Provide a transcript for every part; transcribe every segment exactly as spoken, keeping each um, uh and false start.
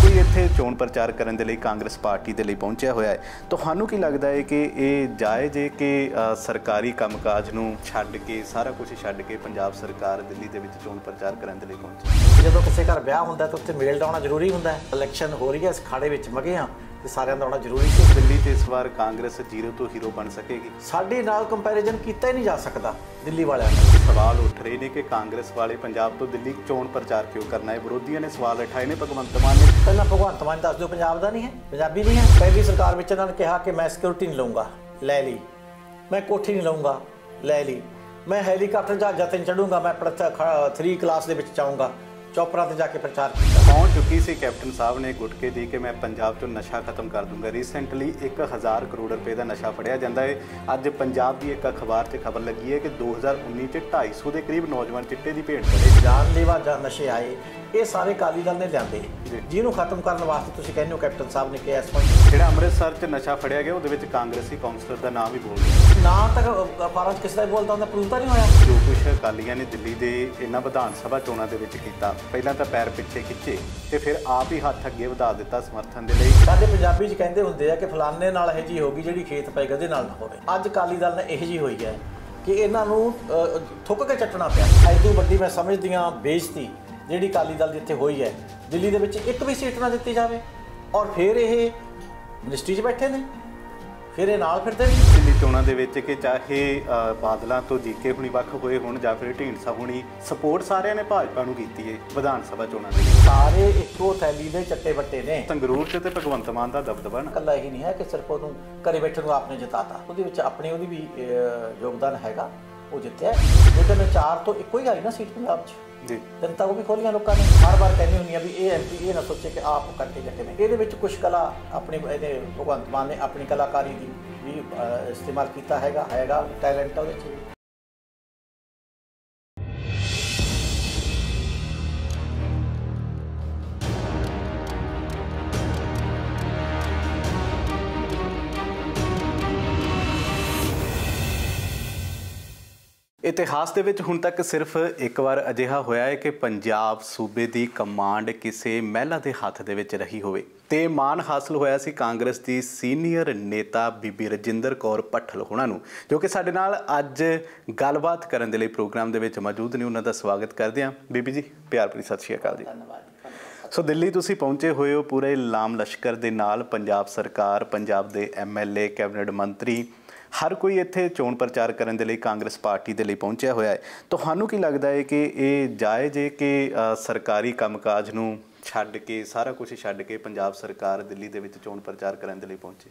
कोई इत्थे चोण प्रचार करने के लिए कांग्रेस पार्टी के लिए पहुंचा हुआ है, तुहानू की लगता है कि ये जायज़ है कि सरकारी कामकाज नूं छड्ड के सारा कुछ छड्ड के पंजाब सरकार दिल्ली दे विच चोण प्रचार करने के लिए पहुंचे? जो किसी घर ब्याह होंदा तो उत्थे मेल डाउना जरूरी होंदा है। इलैक्शन हो रही है, इस खाड़े विच मगे हाँ तो सारिਆਂ ਦਾ आना जरूरी है। दिल्ली से इस बार कांग्रेस जीरो तो हीरो बन सकेगी? साडे नाल कंपैरिजन किया ही नहीं जा सकता दिल्ली वाले। सवाल उठ रहे हैं कि कांग्रेस वाले पंजाब तो दिल्ली चोण प्रचार क्यों करना है? विरोधियों ने सवाल उठाए ने भगवंत मान ने। पहला भगवंत मान दस दो पंजाब का नहीं है, पंजाबी नहीं है। पहली सरकार में इन्होंने कहा कि मैं सिक्योरिटी नहीं लूँगा, लै ली। मैं कोठी नहीं लूँगा, लै ली। मैं हैलीकाप्टर जहाज़ ते चढ़ूँगा, मैं थ्री क्लास के जाऊँगा, चौपरा से जाके प्रचार किया। पहुँच चुकी सी कैप्टन साहब ने गुटके दी कि मैं पंजाब चो नशा खत्म कर दूंगा। रीसेंटली एक हज़ार करोड़ रुपए का नशा फड़िया जाता है। अज पंजाब की एक अखबार से खबर लगी है कि दो हज़ार उन्नीस च ढाई सौ के करीब नौजवान चिट्टे की भेंट चढ़े। जानलेवा जा नशे आए, ये सारे अकाली दल ने लियाते जिन्हों खत्म करने वास्ते तुसीं कहते हो कैप्टन साहब ने किया। इस पॉइंट जो अमृतसर च नशा फड़िया गया वो कांग्रेसी काउंसलर का नाम भी बोल रहे ना तक अखबार किस का बोलता होंगे, प्रूफ तो नहीं होया। जो कुछ अकालियां ने दिल्ली के इन्होंने विधान सभा चोणों के किया, पहला तो पैर पिछे खिंचे तो फिर आप ही हाथ अगे वधा दिता समर्थन के लिए। साडे पंजाबी च कहते होंगे है कि फलाने नाल इहो जी होगी जिहड़ी खेत पे गधे नाल ना होवे। अज अकाली दल ने इहो जी हुई है कि इन्हों थुक के चटना पिया। एडू वड्डी मैं समझदी हाँ बेइज्जती जिहड़ी अकाली दल जिथे हुई है दिल्ली दे विच एक भी सीट ना दित्ती जाए और फिर ये मिनिस्ट्री च बैठे ने, फिर ये नाल फिरदे ने। दिल्ली चोणों के विच कि चाहे बादलों तो जीके हुणी वख होए होण जां फिर ढींडसा हुणी, सपोर्ट सारिਆਂ ने भाजपा नूं कीती है विधान सभा चोणों के। सारे इक्को थैली दे चट्टे बट्टे ने। संगरूर च ते भगवंत मान दा दबदबा ना कल्ला ही नहीं है कि सिर्फ उहनूं घरे बैठे नूं आपने जिताता, उहदे विच अपनी उहदी भी योगदान हैगा, वो जित्तिया। लेकिन चार तो इक्को ही आई ना सीट पंजाब च जी, जनता को भी खोलियां लोगों ने। हर बार कहनी होंगी भी ये एम पी ये ना सोचे कि आप करके जटे ने। ये कुछ कला अपनी भगवंत मान ने अपनी कलाकारी की भी इस्तेमाल किया हैगा, हैगा टैलेंट है। इतिहास दे विच हुण तक सिर्फ एक बार अजिहा होया है कि पंजाब सूबे की कमांड किसी महिला के हत्थ दे विच रही होवे ते माण हासिल होया सी कांग्रेस की सीनियर नेता बीबी रजिंदर कौर भट्ठल होणां नूं, जो कि साडे नाल अज गलबात करन दे लई प्रोग्राम दे विच मौजूद ने। उन्हां दा स्वागत करदे हां। बीबी जी प्यार भरी सत श्री अकाल जी। धन्यवाद। सो दिल्ली तुसीं पहुंचे हुए हो पूरे लाम लश्कर दे नाल, पंजाब सरकार, पंजाब दे एम एल ए, कैबिनेट मंत्री, हर कोई इत्थे चोण प्रचार करने के लिए कांग्रेस पार्टी के लिए पहुंचा हुआ है। तुहानू की लगता है कि ये जायज़ है कि सरकारी कामकाज नूं छड्ड के सारा कुछ छड्ड के पंजाब सरकार दिल्ली दे विच चोण प्रचार करने के लिए पहुंचे?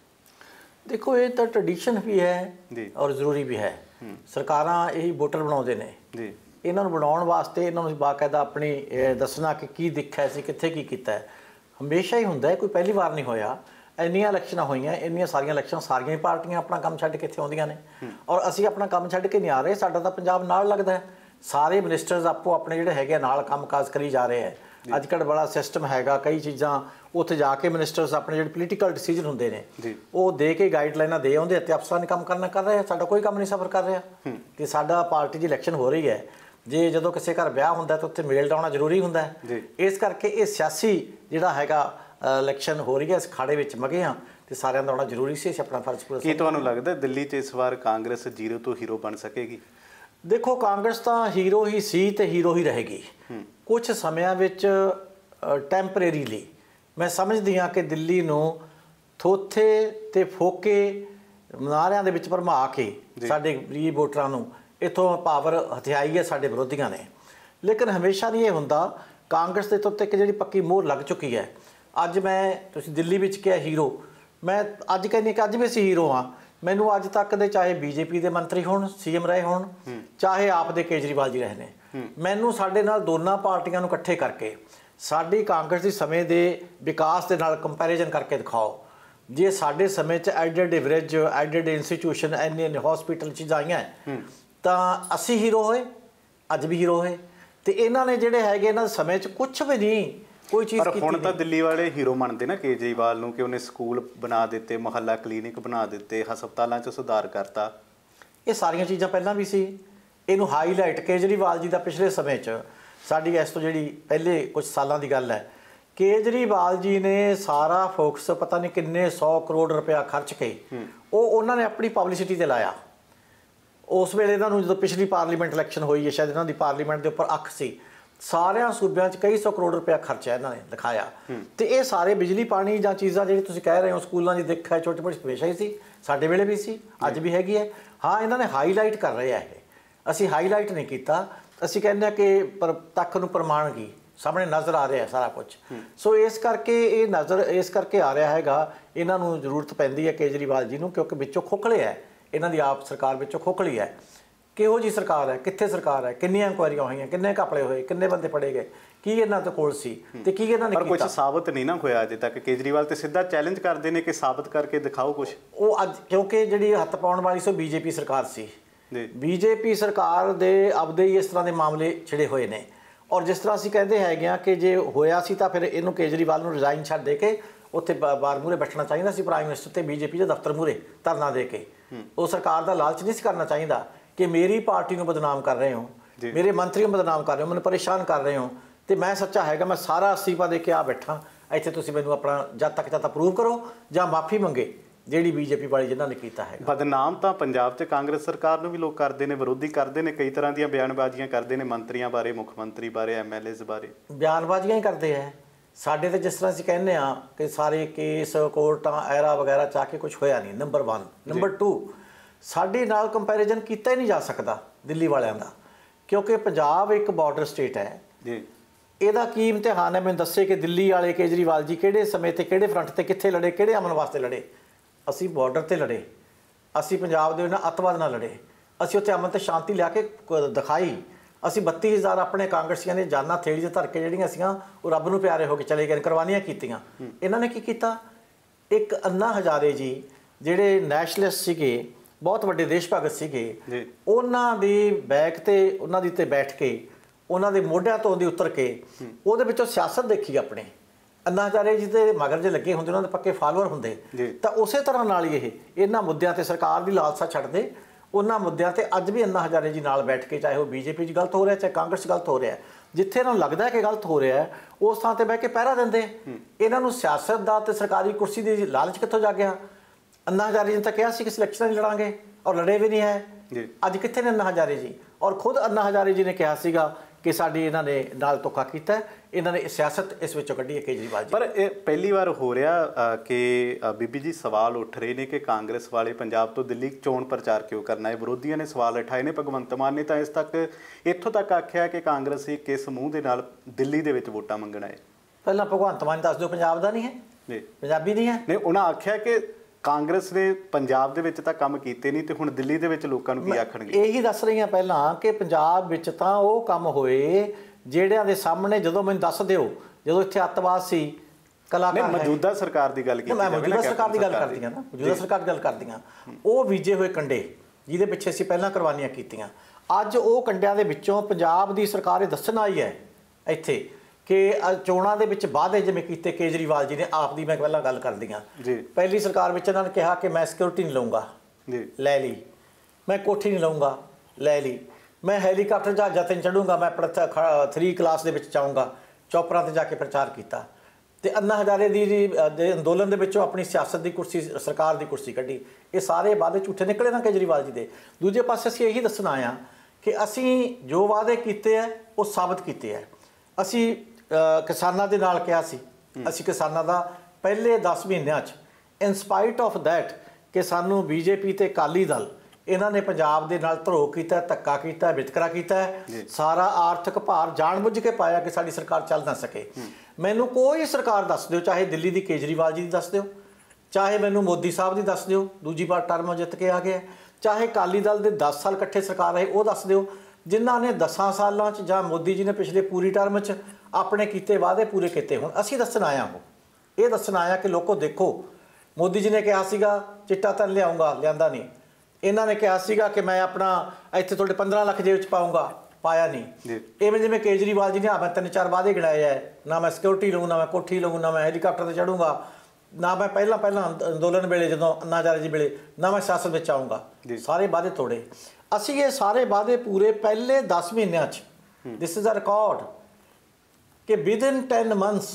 देखो ये तो ट्रेडिशन भी है जी और जरूरी भी है। सरकारां यही वोटर बनाउंदे ने जी, इन्हां नूं बनाउण वास्ते इन्हां नूं बाकायदा अपनी दसना कि की दिखा सी कित्थे की कीता है। हमेशा ही हुंदा है, कोई पहली बार नहीं होया। ਇੰਨੀਆਂ ਇਲੈਕਸ਼ਨਾਂ ਹੋਈਆਂ, ਇੰਨੀਆਂ ਸਾਰੀਆਂ ਇਲੈਕਸ਼ਨ ਸਾਰੀਆਂ ਹੀ ਪਾਰਟੀਆਂ ਆਪਣਾ ਕੰਮ ਛੱਡ ਕੇ ਇੱਥੇ ਆਉਂਦੀਆਂ ਨੇ ਔਰ ਅਸੀਂ ਆਪਣਾ ਕੰਮ ਛੱਡ ਕੇ ਨਹੀਂ ਆ ਰਹੇ। ਸਾਡਾ ਤਾਂ ਪੰਜਾਬ ਨਾਲ ਲੱਗਦਾ ਹੈ। ਸਾਰੇ ਮਿਨਿਸਟਰਸ ਆਪੋ ਆਪਣੇ ਜਿਹੜੇ ਹੈਗੇ ਨਾਲ ਕੰਮਕਾਜ ਕਰੀ ਜਾ ਰਹੇ ਹੈ। ਅੱਜ ਕੱਲ੍ਹ ਬੜਾ ਸਿਸਟਮ ਹੈਗਾ, ਕਈ ਚੀਜ਼ਾਂ ਉੱਥੇ ਜਾ ਕੇ ਮਿਨਿਸਟਰਸ ਆਪਣੇ ਜਿਹੜੇ ਪੋਲੀਟੀਕਲ ਡਿਸੀਜਨ ਹੁੰਦੇ ਨੇ ਉਹ ਦੇ ਕੇ ਗਾਈਡਲਾਈਨਾਂ ਦੇ ਆਉਂਦੇ ਅਤੇ ਅਫਸਰਾਂ ਨੇ ਕੰਮ ਕਰਨਾ ਕਰ ਰਹੇ। ਸਾਡਾ ਕੋਈ ਕੰਮ ਨਹੀਂ ਸਫਰ ਕਰ ਰਿਹਾ ਕਿ ਸਾਡਾ ਪਾਰਟੀ ਦੀ ਇਲੈਕਸ਼ਨ ਹੋ ਰਹੀ ਹੈ। ਜੇ ਜਦੋਂ ਕਿਸੇ ਘਰ ਵਿਆਹ ਹੁੰਦਾ ਤਾਂ ਉੱਥੇ ਮੇਲ ਡਾਉਣਾ ਜ਼ਰੂਰੀ ਹੁੰਦਾ ਹੈ। ਇਸ ਕਰਕੇ ਇਹ ਸਿਆਸੀ ਜਿਹੜਾ ਹੈਗਾ इलैक्शन हो रही है, इस खाड़े में मगे हाँ तो सारिਆਂ ਦਾ आना जरूरी से अपना फर्ज पूरा। ਕੀ ਤੁਹਾਨੂੰ ਲੱਗਦਾ दिल्ली च इस बार कांग्रेस जीरो तो हीरो बन सकेगी? देखो कांग्रेस तो हीरो ही सी तो हीरो ही रहेगी। कुछ समयां विच टैंपरेरीली मैं समझदी हाँ कि दिल्ली नूं थोथे ते फोके नारिਆਂ ਦੇ ਵਿੱਚ भरमा के साडे गरीब वोटरां नूं इत्थों पावर हथियाई है साडे विरोधियों ने। लेकिन हमेशा नहीं ये हुंदा। कांग्रेस के उत्ते एक जिहड़ी पक्की मोहर लग चुकी है। अज मैं तुसीं दिल्ली विच क्या हीरो, मैं अज कहनी कि अज भी असीं हीरो हाँ। मैनू अज तक दे चाहे बीजेपी के मंत्री होण, सी एम रहे होण, चाहे आप दे केजरीवाल जी रहे ने, मैनू साडे नाल दोनों पार्टियां नूं इकट्ठे करके साडी कांग्रेस के समय के विकास के नाल कंपैरिजन करके दिखाओ। जे साडे समय च एडे एडे ब्रिज, एडे एडे इंस्टीट्यूशन, इन्ने इन्ने हॉस्पिटल चीज़ां आईयां तां असीं हीरो होए, अज भी हीरो होए। तो इन्हां ने जिहड़े हैगे इन्हां दे समय च कुछ भी नहीं कोई चीज़। पर हुण तां दिल्ली वाले हीरो मनते ना केजरीवाल नूं कि उन्हें स्कूल बना दिते, मुहल्ला क्लीनिक बना दिते, हस्पतालों च सुधार करता। ये सारियां चीज़ां पहलां भी सी। इनू हाईलाइट केजरीवाल जी का पिछले समय च साडी इस तो जिहड़ी पहले कुछ सालों की गल है ਕੇਜਰੀਵਾਲ ਜੀ ਨੇ ਸਾਰਾ ਫੋਕਸ ਪਤਾ ਨਹੀਂ ਕਿੰਨੇ ਸੌ ਕਰੋੜ ਰੁਪਇਆ ਖਰਚ ਕੇ ਉਹ ਉਹਨਾਂ ਨੇ ਆਪਣੀ ਪਬਲਿਸਿਟੀ ਤੇ ਲਾਇਆ। ਉਸ ਵੇਲੇ ਇਹਨਾਂ ਨੂੰ ਜਦੋਂ ਪਿਛਲੀ ਪਾਰਲੀਮੈਂਟ ਇਲੈਕਸ਼ਨ ਹੋਈ ਹੈ, ਸ਼ਾਇਦ ਇਹਨਾਂ ਦੀ ਪਾਰਲੀਮੈਂਟ ਦੇ ਉੱਪਰ ਅੱਖ ਸੀ, ਸਾਰਿਆਂ ਸੂਬਿਆਂ 'ਚ ਕਈ ਸੌ ਕਰੋੜ ਰੁਪਇਆ ਖਰਚਿਆ ਇਹਨਾਂ ਨੇ ਦਿਖਾਇਆ। ਤੇ ਇਹ ਸਾਰੇ ਬਿਜਲੀ ਪਾਣੀ ਜਾਂ ਚੀਜ਼ਾਂ ਜਿਹੜੀ ਤੁਸੀਂ ਕਹਿ ਰਹੇ ਹੋ ਸਕੂਲਾਂ ਦੀ ਦਿੱਖ ਹੈ, ਛੋਟੀ ਮੋਟੀ ਹਮੇਸ਼ਾ ਹੀ ਸੀ, ਸਾਡੇ ਵੇਲੇ ਵੀ ਸੀ, ਅੱਜ ਵੀ ਹੈਗੀ ਹੈ। ਹਾਂ, ਇਹਨਾਂ ਨੇ ਹਾਈਲਾਈਟ ਕਰ ਰਹੇ ਆ, ਇਹ ਅਸੀਂ ਹਾਈਲਾਈਟ ਨਹੀਂ ਕੀਤਾ। ਅਸੀਂ ਕਹਿੰਦੇ ਹਾਂ ਕਿ ਪਰ ਤੱਕ ਨੂੰ ਪ੍ਰਮਾਣ ਕੀ ਸਾਹਮਣੇ ਨਜ਼ਰ ਆ ਰਿਹਾ ਸਾਰਾ ਕੁਝ। ਸੋ ਇਸ ਕਰਕੇ ਇਹ ਨਜ਼ਰ ਇਸ ਕਰਕੇ ਆ ਰਿਹਾ ਹੈਗਾ, ਇਹਨਾਂ ਨੂੰ ਜ਼ਰੂਰਤ ਪੈਂਦੀ ਹੈ ਕੇਜਰੀਵਾਲ ਜੀ ਨੂੰ, ਕਿਉਂਕਿ ਵਿੱਚੋਂ ਖੋਖਲੇ ਹੈ, ਇਹਨਾਂ ਦੀ ਆਪ ਸਰਕਾਰ ਵਿੱਚੋਂ ਖੋਖਲੀ ਹੈ। ਕਿਹੋ ਜੀ ਸਰਕਾਰ ਹੈ, ਕਿੱਥੇ ਸਰਕਾਰ ਹੈ, ਕਿੰਨੀਆਂ ਇਨਕੁਆਇਰੀਆਂ ਹੋਈਆਂ, ਕਿੰਨੇ ਘਪਲੇ ਹੋਏ, ਕਿੰਨੇ ਬੰਦੇ ਫੜੇ ਗਏ, ਕੀ ਇਹਨਾਂ ਦੇ ਕੋਲ ਸੀ ਤੇ ਕੀ ਇਹਨਾਂ ਨੇ ਕੀਤਾ। ਪਰ ਕੁਝ ਸਾਬਤ ਨਹੀਂ ਨਾ ਹੋਇਆ ਅਜੇ ਤੱਕ। ਕੇਜਰੀਵਾਲ ਤੇ ਸਿੱਧਾ ਚੈਲੰਜ ਕਰਦੇ ਨੇ ਕਿ ਸਾਬਤ ਕਰਕੇ ਦਿਖਾਓ ਕੁਝ। ਉਹ ਅੱਜ ਕਿਉਂਕਿ ਜਿਹੜੀ ਹੱਥ ਪਾਉਣ ਵਾਲੀ ਸੋ ਬੀਜੇਪੀ ਸਰਕਾਰ ਸੀ, ਬੀਜੇਪੀ ਸਰਕਾਰ ਦੇ ਆਪਦੇ ਹੀ ਇਸ ਤਰ੍ਹਾਂ ਦੇ ਮਾਮਲੇ ਛਿੜੇ ਹੋਏ ਨੇ। ਔਰ ਜਿਸ ਤਰ੍ਹਾਂ ਅਸੀਂ ਕਹਿੰਦੇ ਹੈਗੇ ਆ ਕਿ ਜੇ ਹੋਇਆ ਸੀ ਤਾਂ ਫਿਰ ਇਹਨੂੰ ਕੇਜਰੀਵਾਲ ਨੂੰ ਰਿਜ਼ਾਈਨ ਛੱਡ ਦੇ ਕੇ ਉੱਥੇ ਬਾਰ ਮੂਹਰੇ ਬੈਠਣਾ ਚਾਹੀਦਾ ਸੀ, ਪ੍ਰਾਈਮ ਮਿਨਿਸਟਰ ਤੇ ਬੀਜੇਪੀ ਦੇ ਦਫ਼ਤਰ ਮੂਹਰੇ ਧਰਨਾ ਦੇ ਕੇ। ਉਹ ਸਰਕਾਰ ਦਾ ਲਾਲਚ ਨਹੀਂ ਸੀ ਕਰਨਾ ਚਾਹੀਦਾ ਕਿ ਮੇਰੀ ਪਾਰਟੀ ਨੂੰ ਬਦਨਾਮ ਕਰ ਰਹੇ ਹੋ, ਮੇਰੇ ਮੰਤਰੀ ਨੂੰ ਬਦਨਾਮ ਕਰ ਰਹੇ ਹੋ, ਮੈਨੂੰ ਪਰੇਸ਼ਾਨ ਕਰ ਰਹੇ ਹੋ, ਤੇ ਮੈਂ ਸੱਚਾ ਹੈਗਾ, ਮੈਂ ਸਾਰਾ ਅਸਤੀਫਾ ਦੇ ਕੇ ਆ ਬੈਠਾ ਇੱਥੇ, ਤੁਸੀਂ ਮੈਨੂੰ ਆਪਣਾ ਜਦ ਤੱਕ ਜਾਂ ਤਾਂ ਪ੍ਰੂਵ ਕਰੋ ਜਾਂ ਮਾਫੀ ਮੰਗੇ ਜਿਹੜੀ ਬੀਜੇਪੀ ਵਾਲੀ ਜਿਨ੍ਹਾਂ ਨੇ ਕੀਤਾ ਹੈ। ਬਦਨਾਮ ਤਾਂ ਪੰਜਾਬ 'ਚ ਕਾਂਗਰਸ ਸਰਕਾਰ ਨੂੰ ਵੀ ਲੋਕ ਕਰਦੇ ਨੇ, ਵਿਰੋਧੀ ਕਰਦੇ ਨੇ, ਕਈ ਤਰ੍ਹਾਂ ਦੀਆਂ ਬਿਆਨਬਾਜ਼ੀਆਂ ਕਰਦੇ ਨੇ ਮੰਤਰੀਆਂ ਬਾਰੇ, ਮੁੱਖ ਮੰਤਰੀ ਬਾਰੇ, ਐਮ ਐਲ ਏਜ਼ ਬਾਰੇ। ਬਿਆਨਬਾਜ਼ੀਆਂ ਹੀ ਕਰਦੇ ਹੈ। ਸਾਡੇ ਤੇ ਜਿਸ ਤਰ੍ਹਾਂ ਅਸੀਂ ਕਹਿੰਦੇ ਹਾਂ ਕਿ ਸਾਰੇ ਕੇਸ ਕੋਰਟਾਂ ਐਰਾ ਵਗੈਰਾ ਚਾਹ ਕੇ ਕੁਝ ਹੋਇਆ ਨਹੀਂ, ਨੰਬਰ ਵਨ। ਨੰਬਰ ਟੂ, ਸਾਡੇ ਨਾਲ ਕੰਪੈਰੀਜ਼ਨ ਕੀਤਾ ਹੀ ਨਹੀਂ ਜਾ ਸਕਦਾ ਦਿੱਲੀ ਵਾਲਿਆਂ ਦਾ, ਕਿਉਂਕਿ ਪੰਜਾਬ ਇੱਕ ਬਾਰਡਰ ਸਟੇਟ ਹੈ ਜੀ। ਇਹਦਾ ਕੀ ਇਮਤਿਹਾਨ ਹੈ ਮੈਨੂੰ ਦੱਸੇ ਕਿ ਦਿੱਲੀ ਵਾਲੇ ਕੇਜਰੀਵਾਲ ਜੀ ਕਿਹੜੇ ਸਮੇਂ ਤੇ ਕਿਹੜੇ ਫਰੰਟ ਤੇ ਕਿੱਥੇ ਲੜੇ, ਕਿਹੜੇ ਅਮਨ ਵਾਸਤੇ ਲੜੇ। ਅਸੀਂ ਬਾਰਡਰ ਤੇ ਲੜੇ, ਅਸੀਂ ਪੰਜਾਬ ਦੇ ਨਾਲ ਅੱਤਵਾਦ ਨਾਲ ਲੜੇ, ਅਸੀਂ ਉੱਥੇ ਅਮਨ ਤੇ ਸ਼ਾਂਤੀ ਲਿਆ ਕੇ ਦਿਖਾਈ। ਅਸੀਂ ਬੱਤੀ ਹਜ਼ਾਰ ਆਪਣੇ ਕਾਂਗਰਸੀਆਂ ਨੇ ਜਾਨਾਂ ਥੇੜੀ 'ਚ ਧਰ ਕੇ ਜਿਹੜੀਆਂ ਸੀਗੀਆਂ ਉਹ ਰੱਬ ਨੂੰ ਪਿਆਰੇ ਹੋ ਕੇ ਚਲੇ ਗਏ, ਕੁਰਬਾਨੀਆਂ ਕੀਤੀਆਂ। ਇਹਨਾਂ ਨੇ ਕੀ ਕੀਤਾ? ਇੱਕ ਅੰਨਾ ਹਜ਼ਾਰੇ ਜੀ ਜਿਹੜੇ ਨੈਸ਼ਨਲਿਸਟ ਸੀਗੇ, ਬਹੁਤ ਵੱਡੇ ਦੇਸ਼ ਭਗਤ ਸੀਗੇ, ਉਹਨਾਂ ਦੀ ਬੈਕ ਤੇ ਉਹਨਾਂ ਦੀ ਤੇ ਬੈਠ ਕੇ ਉਹਨਾਂ ਦੇ ਮੋਢਿਆਂ ਤੋਂ ਦੀ ਉਤਰ ਕੇ ਉਹਦੇ ਵਿੱਚੋਂ ਸਿਆਸਤ ਦੇਖੀ ਆਪਣੇ। ਅੰਨਾ ਹਜ਼ਾਰੇ ਜੀ ਦੇ ਮਗਰ ਜੇ ਲੱਗੇ ਹੁੰਦੇ, ਉਹਨਾਂ ਦੇ ਪੱਕੇ ਫਾਲੋਅਰ ਹੁੰਦੇ, ਤਾਂ ਉਸੇ ਤਰ੍ਹਾਂ ਨਾਲ ਹੀ ਇਹ ਇਹਨਾਂ ਮੁੱਦਿਆਂ ਤੇ ਸਰਕਾਰ ਦੀ ਲਾਲਸਾ ਛੱਡਦੇ, ਉਹਨਾਂ ਮੁੱਦਿਆਂ ਤੇ ਅੱਜ ਵੀ ਅੰਨਾ ਹਜ਼ਾਰੇ ਜੀ ਨਾਲ ਬੈਠ ਕੇ, ਚਾਹੇ ਉਹ ਬੀਜੇਪੀ 'ਚ ਗਲਤ ਹੋ ਰਿਹਾ, ਚਾਹੇ ਕਾਂਗਰਸ 'ਚ ਗਲਤ ਹੋ ਰਿਹਾ, ਜਿੱਥੇ ਇਹਨਾਂ ਨੂੰ ਲੱਗਦਾ ਕਿ ਗਲਤ ਹੋ ਰਿਹਾ ਉਸ ਥਾਂ ਤੇ ਬਹਿ ਕੇ ਪਹਿਰਾ ਦਿੰਦੇ। ਇਹਨਾਂ ਨੂੰ ਸਿਆਸਤ ਦਾ ਤੇ ਸਰਕਾਰੀ ਕੁਰਸੀ ਦੀ ਲਾਲਚ ਕਿੱਥੋਂ ਜਾਗਿਆ? ਅੰਨਾ ਹਜ਼ਾਰੇ ਜੀ ਨੇ ਤਾਂ ਕਿਹਾ ਸੀ ਕਿ ਸਿਲੈਕਸ਼ਨ ਨਹੀਂ ਲੜਾਂਗੇ, ਔਰ ਲੜੇ ਵੀ ਨਹੀਂ ਹੈ। ਅੱਜ ਕਿੱਥੇ ਨੇ ਅੰਨਾ ਹਜ਼ਾਰੇ ਜੀ? ਔਰ ਖੁਦ ਅੰਨਾ ਹਜ਼ਾਰੇ ਜੀ ਨੇ ਕਿਹਾ ਸੀਗਾ ਕਿ ਸਾਡੀ ਇਹਨਾਂ ਨੇ ਨਾਲ ਧੋਖਾ ਕੀਤਾ, ਇਹਨਾਂ ਨੇ ਸਿਆਸਤ ਇਸ ਵਿੱਚੋਂ ਕੱਢੀ ਹੈ ਕੇਜਰੀਵਾਲ ਜੀ। ਪਰ ਇਹ ਪਹਿਲੀ ਵਾਰ ਹੋ ਰਿਹਾ ਕਿ ਬੀਬੀ ਜੀ ਸਵਾਲ ਉੱਠ ਰਹੇ ਨੇ ਕਿ ਕਾਂਗਰਸ ਵਾਲੇ ਪੰਜਾਬ ਤੋਂ ਦਿੱਲੀ ਚੋਣ ਪ੍ਰਚਾਰ ਕਿਉਂ ਕਰਨਾ ਹੈ। ਵਿਰੋਧੀਆਂ ਨੇ ਸਵਾਲ ਉਠਾਏ ਨੇ। ਭਗਵੰਤ ਮਾਨ ਨੇ ਤਾਂ ਇਸ ਤੱਕ ਇੱਥੋਂ ਤੱਕ ਆਖਿਆ ਕਿ ਕਾਂਗਰਸ ਹੀ ਕਿਸ ਮੂੰਹ ਦੇ ਨਾਲ ਦਿੱਲੀ ਦੇ ਵਿੱਚ ਵੋਟਾਂ ਮੰਗਣਾ ਹੈ। ਪਹਿਲਾਂ ਭਗਵੰਤ ਮਾਨ ਦੱਸ ਦਿਓ ਪੰਜਾਬ ਦਾ ਨਹੀਂ ਹੈ, ਜੀ ਪੰਜਾਬੀ ਨਹੀਂ ਹੈ। ਨਹੀਂ, ਉਹਨਾਂ ਆਖਿਆ ਕਿ ਕਾਂਗਰਸ ਨੇ ਪੰਜਾਬ ਦੇ ਵਿੱਚ ਤਾਂ ਕੰਮ ਕੀਤੇ ਨਹੀਂ ਤੇ ਹੁਣ ਦਿੱਲੀ ਦੇ ਵਿੱਚ ਲੋਕਾਂ ਨੂੰ ਕੀ ਆਖਣਗੇ। ਇਹੀ ਦੱਸ ਰਹੀ ਹਾਂ ਪਹਿਲਾਂ ਕਿ ਪੰਜਾਬ ਵਿੱਚ ਤਾਂ ਉਹ ਕੰਮ ਹੋਏ ਜਿਹੜਿਆਂ ਦੇ ਸਾਹਮਣੇ, ਜਦੋਂ ਮੈਨੂੰ ਦੱਸ ਦਿਓ ਜਦੋਂ ਇੱਥੇ ਅੱਤਵਾਦ ਸੀ, ਕਲਾਕਾਰ ਮੌਜੂਦਾ ਸਰਕਾਰ ਦੀ ਗੱਲ ਕੀਤੀ, ਮੈਂ ਮੌਜੂਦਾ ਸਰਕਾਰ ਦੀ ਗੱਲ ਕਰਦੀ ਹਾਂ ਨਾ, ਮੌਜੂਦਾ ਸਰਕਾਰ ਦੀ ਗੱਲ ਕਰਦੀ ਹਾਂ, ਉਹ ਬੀਜੇ ਹੋਏ ਕੰਡੇ ਜਿਹਦੇ ਪਿੱਛੇ ਅਸੀਂ ਪਹਿਲਾਂ ਕੁਰਬਾਨੀਆਂ ਕੀਤੀਆਂ, ਅੱਜ ਉਹ ਕੰਡਿਆਂ ਦੇ ਵਿੱਚੋਂ ਪੰਜਾਬ ਦੀ ਸਰਕਾਰ ਇਹ ਦੱਸਣ ਆਈ ਹੈ ਇੱਥੇ ਕਿ ਚੋਣਾਂ ਦੇ ਵਿੱਚ ਵਾਅਦੇ ਜਿਵੇਂ ਕੀਤੇ ਕੇਜਰੀਵਾਲ ਜੀ ਨੇ ਆਪ ਦੀ, ਮੈਂ ਪਹਿਲਾਂ ਗੱਲ ਕਰਦੀ ਹਾਂ, ਪਹਿਲੀ ਸਰਕਾਰ ਵਿੱਚ ਇਹਨਾਂ ਨੇ ਕਿਹਾ ਕਿ ਮੈਂ ਸਿਕਿਉਰਿਟੀ ਨਹੀਂ ਲਊਂਗਾ, ਲੈ ਲਈ। ਮੈਂ ਕੋਠੀ ਨਹੀਂ ਲਊਂਗਾ, ਲੈ ਲਈ। ਮੈਂ ਹੈਲੀਕਾਪਟਰ ਜਹਾਜ਼ਾਂ 'ਤੇ ਚੜੂੰਗਾ, ਮੈਂ ਥਰੀ ਕਲਾਸ ਦੇ ਵਿੱਚ ਚਾਹੂੰਗਾ, ਚੌਪਰਾਂ 'ਤੇ ਜਾ ਕੇ ਪ੍ਰਚਾਰ ਕੀਤਾ। ਤੇ ਅੰਨਾ ਹਜ਼ਾਰੇ ਦੀ ਦੇ ਅੰਦੋਲਨ ਦੇ ਵਿੱਚੋਂ ਆਪਣੀ ਸਿਆਸਤ ਦੀ ਕੁਰਸੀ, ਸਰਕਾਰ ਦੀ ਕੁਰਸੀ ਕੱਢੀ। ਇਹ ਸਾਰੇ ਵਾਅਦੇ ਝੂਠੇ ਨਿਕਲੇ ਨਾ ਕੇਜਰੀਵਾਲ ਜੀ ਦੇ। ਦੂਜੇ ਪਾਸੇ ਅਸੀਂ ਇਹੀ ਦੱਸਣਾ ਆਇਆ ਕਿ ਅਸੀਂ ਜੋ ਵਾਅਦੇ ਕੀਤੇ ਹੈ ਉਹ ਸਾਬਤ ਕੀਤੇ ਹੈ। ਅਸੀਂ ਕਿਸਾਨਾਂ ਦੇ ਨਾਲ ਕਿਹਾ ਸੀ, ਅਸੀਂ ਕਿਸਾਨਾਂ ਦਾ ਪਹਿਲੇ ਦਸ ਮਹੀਨਿਆਂ 'ਚ ਇਨਸਪਾਈਟ ਆਫ ਦੈਟ ਕਿ ਸਾਨੂੰ ਬੀਜੇਪੀ ਤੇ ਅਕਾਲੀ ਦਲ ਇਹਨਾਂ ਨੇ ਪੰਜਾਬ ਦੇ ਨਾਲ ਧਰੋਹ ਕੀਤਾ, ਧੱਕਾ ਕੀਤਾ, ਵਿਤਕਰਾ ਕੀਤਾ, ਸਾਰਾ ਆਰਥਿਕ ਭਾਰ ਜਾਣਬੁੱਝ ਕੇ ਪਾਇਆ ਕਿ ਸਾਡੀ ਸਰਕਾਰ ਚੱਲ ਨਾ ਸਕੇ। ਮੈਨੂੰ ਕੋਈ ਸਰਕਾਰ ਦੱਸ ਦਿਓ, ਚਾਹੇ ਦਿੱਲੀ ਦੀ ਕੇਜਰੀਵਾਲ ਜੀ ਦੀ ਦੱਸ ਦਿਓ, ਚਾਹੇ ਮੈਨੂੰ ਮੋਦੀ ਸਾਹਿਬ ਦੀ ਦੱਸ ਦਿਓ, ਦੂਜੀ ਵਾਰ ਟਰਮ ਜਿੱਤ ਕੇ ਆ ਗਿਆ, ਚਾਹੇ ਅਕਾਲੀ ਦਲ ਦੇ ਦਸ ਸਾਲ ਇਕੱਠੇ ਸਰਕਾਰ ਰਹੇ ਉਹ ਦੱਸ ਦਿਓ, ਜਿਨ੍ਹਾਂ ਨੇ ਦਸਾਂ ਸਾਲਾਂ 'ਚ ਜਾਂ ਮੋਦੀ ਜੀ ਨੇ ਪਿਛਲੇ ਪੂਰੀ ਟਰਮ 'ਚ ਆਪਣੇ ਕੀਤੇ ਵਾਅਦੇ ਪੂਰੇ ਕੀਤੇ। ਹੁਣ ਅਸੀਂ ਦੱਸਣ ਆਇਆ ਉਹ ਇਹ ਦੱਸਣ ਆਇਆ ਕਿ ਲੋਕੋ ਦੇਖੋ, ਮੋਦੀ ਜੀ ਨੇ ਕਿਹਾ ਸੀਗਾ ਚਿੱਟਾ ਧਨ ਲਿਆਉਂਗਾ, ਲਿਆਂਦਾ ਨਹੀਂ। ਇਹਨਾਂ ਨੇ ਕਿਹਾ ਸੀਗਾ ਕਿ ਮੈਂ ਆਪਣਾ ਇੱਥੇ ਤੁਹਾਡੇ ਪੰਦਰਾਂ ਲੱਖ ਜੇਬ 'ਚ ਪਾਊਂਗਾ, ਪਾਇਆ ਨਹੀਂ। ਇਵੇਂ ਜਿਵੇਂ ਕੇਜਰੀਵਾਲ ਜੀ ਨੇ ਆ ਮੈਂ ਤਿੰਨ ਚਾਰ ਵਾਅਦੇ ਗਿਣਾਏ ਹੈ, ਨਾ ਮੈਂ ਸਿਕਿਉਰਿਟੀ ਲਊਂ, ਨਾ ਮੈਂ ਕੋਠੀ ਲਊਂ, ਨਾ ਮੈਂ ਹੈਲੀਕਾਪਟਰ 'ਤੇ ਚੜੂੰਗਾ, ਨਾ ਮੈਂ ਪਹਿਲਾਂ ਪਹਿਲਾਂ ਅੰਦੋਲਨ ਵੇਲੇ ਜਦੋਂ ਅੰਨਾ ਹਜ਼ਾਰੇ ਜੀ ਵੇਲੇ ਨਾ ਮੈਂ ਸਿਆਸਤ ਵਿੱਚ ਆਊਂਗਾ। ਸਾਰੇ ਵਾਅਦੇ ਤੋੜੇ। ਅਸੀਂ ਇਹ ਸਾਰੇ ਵਾਅਦੇ ਪੂਰੇ ਪਹਿਲੇ ਦਸ ਮਹੀਨਿਆਂ 'ਚ, ਦਿਸ ਇਜ਼ ਅ ਰਿਕਾਰਡ ਕਿ ਵਿਦਿਨ ਟੈਨ ਮੰਥਸ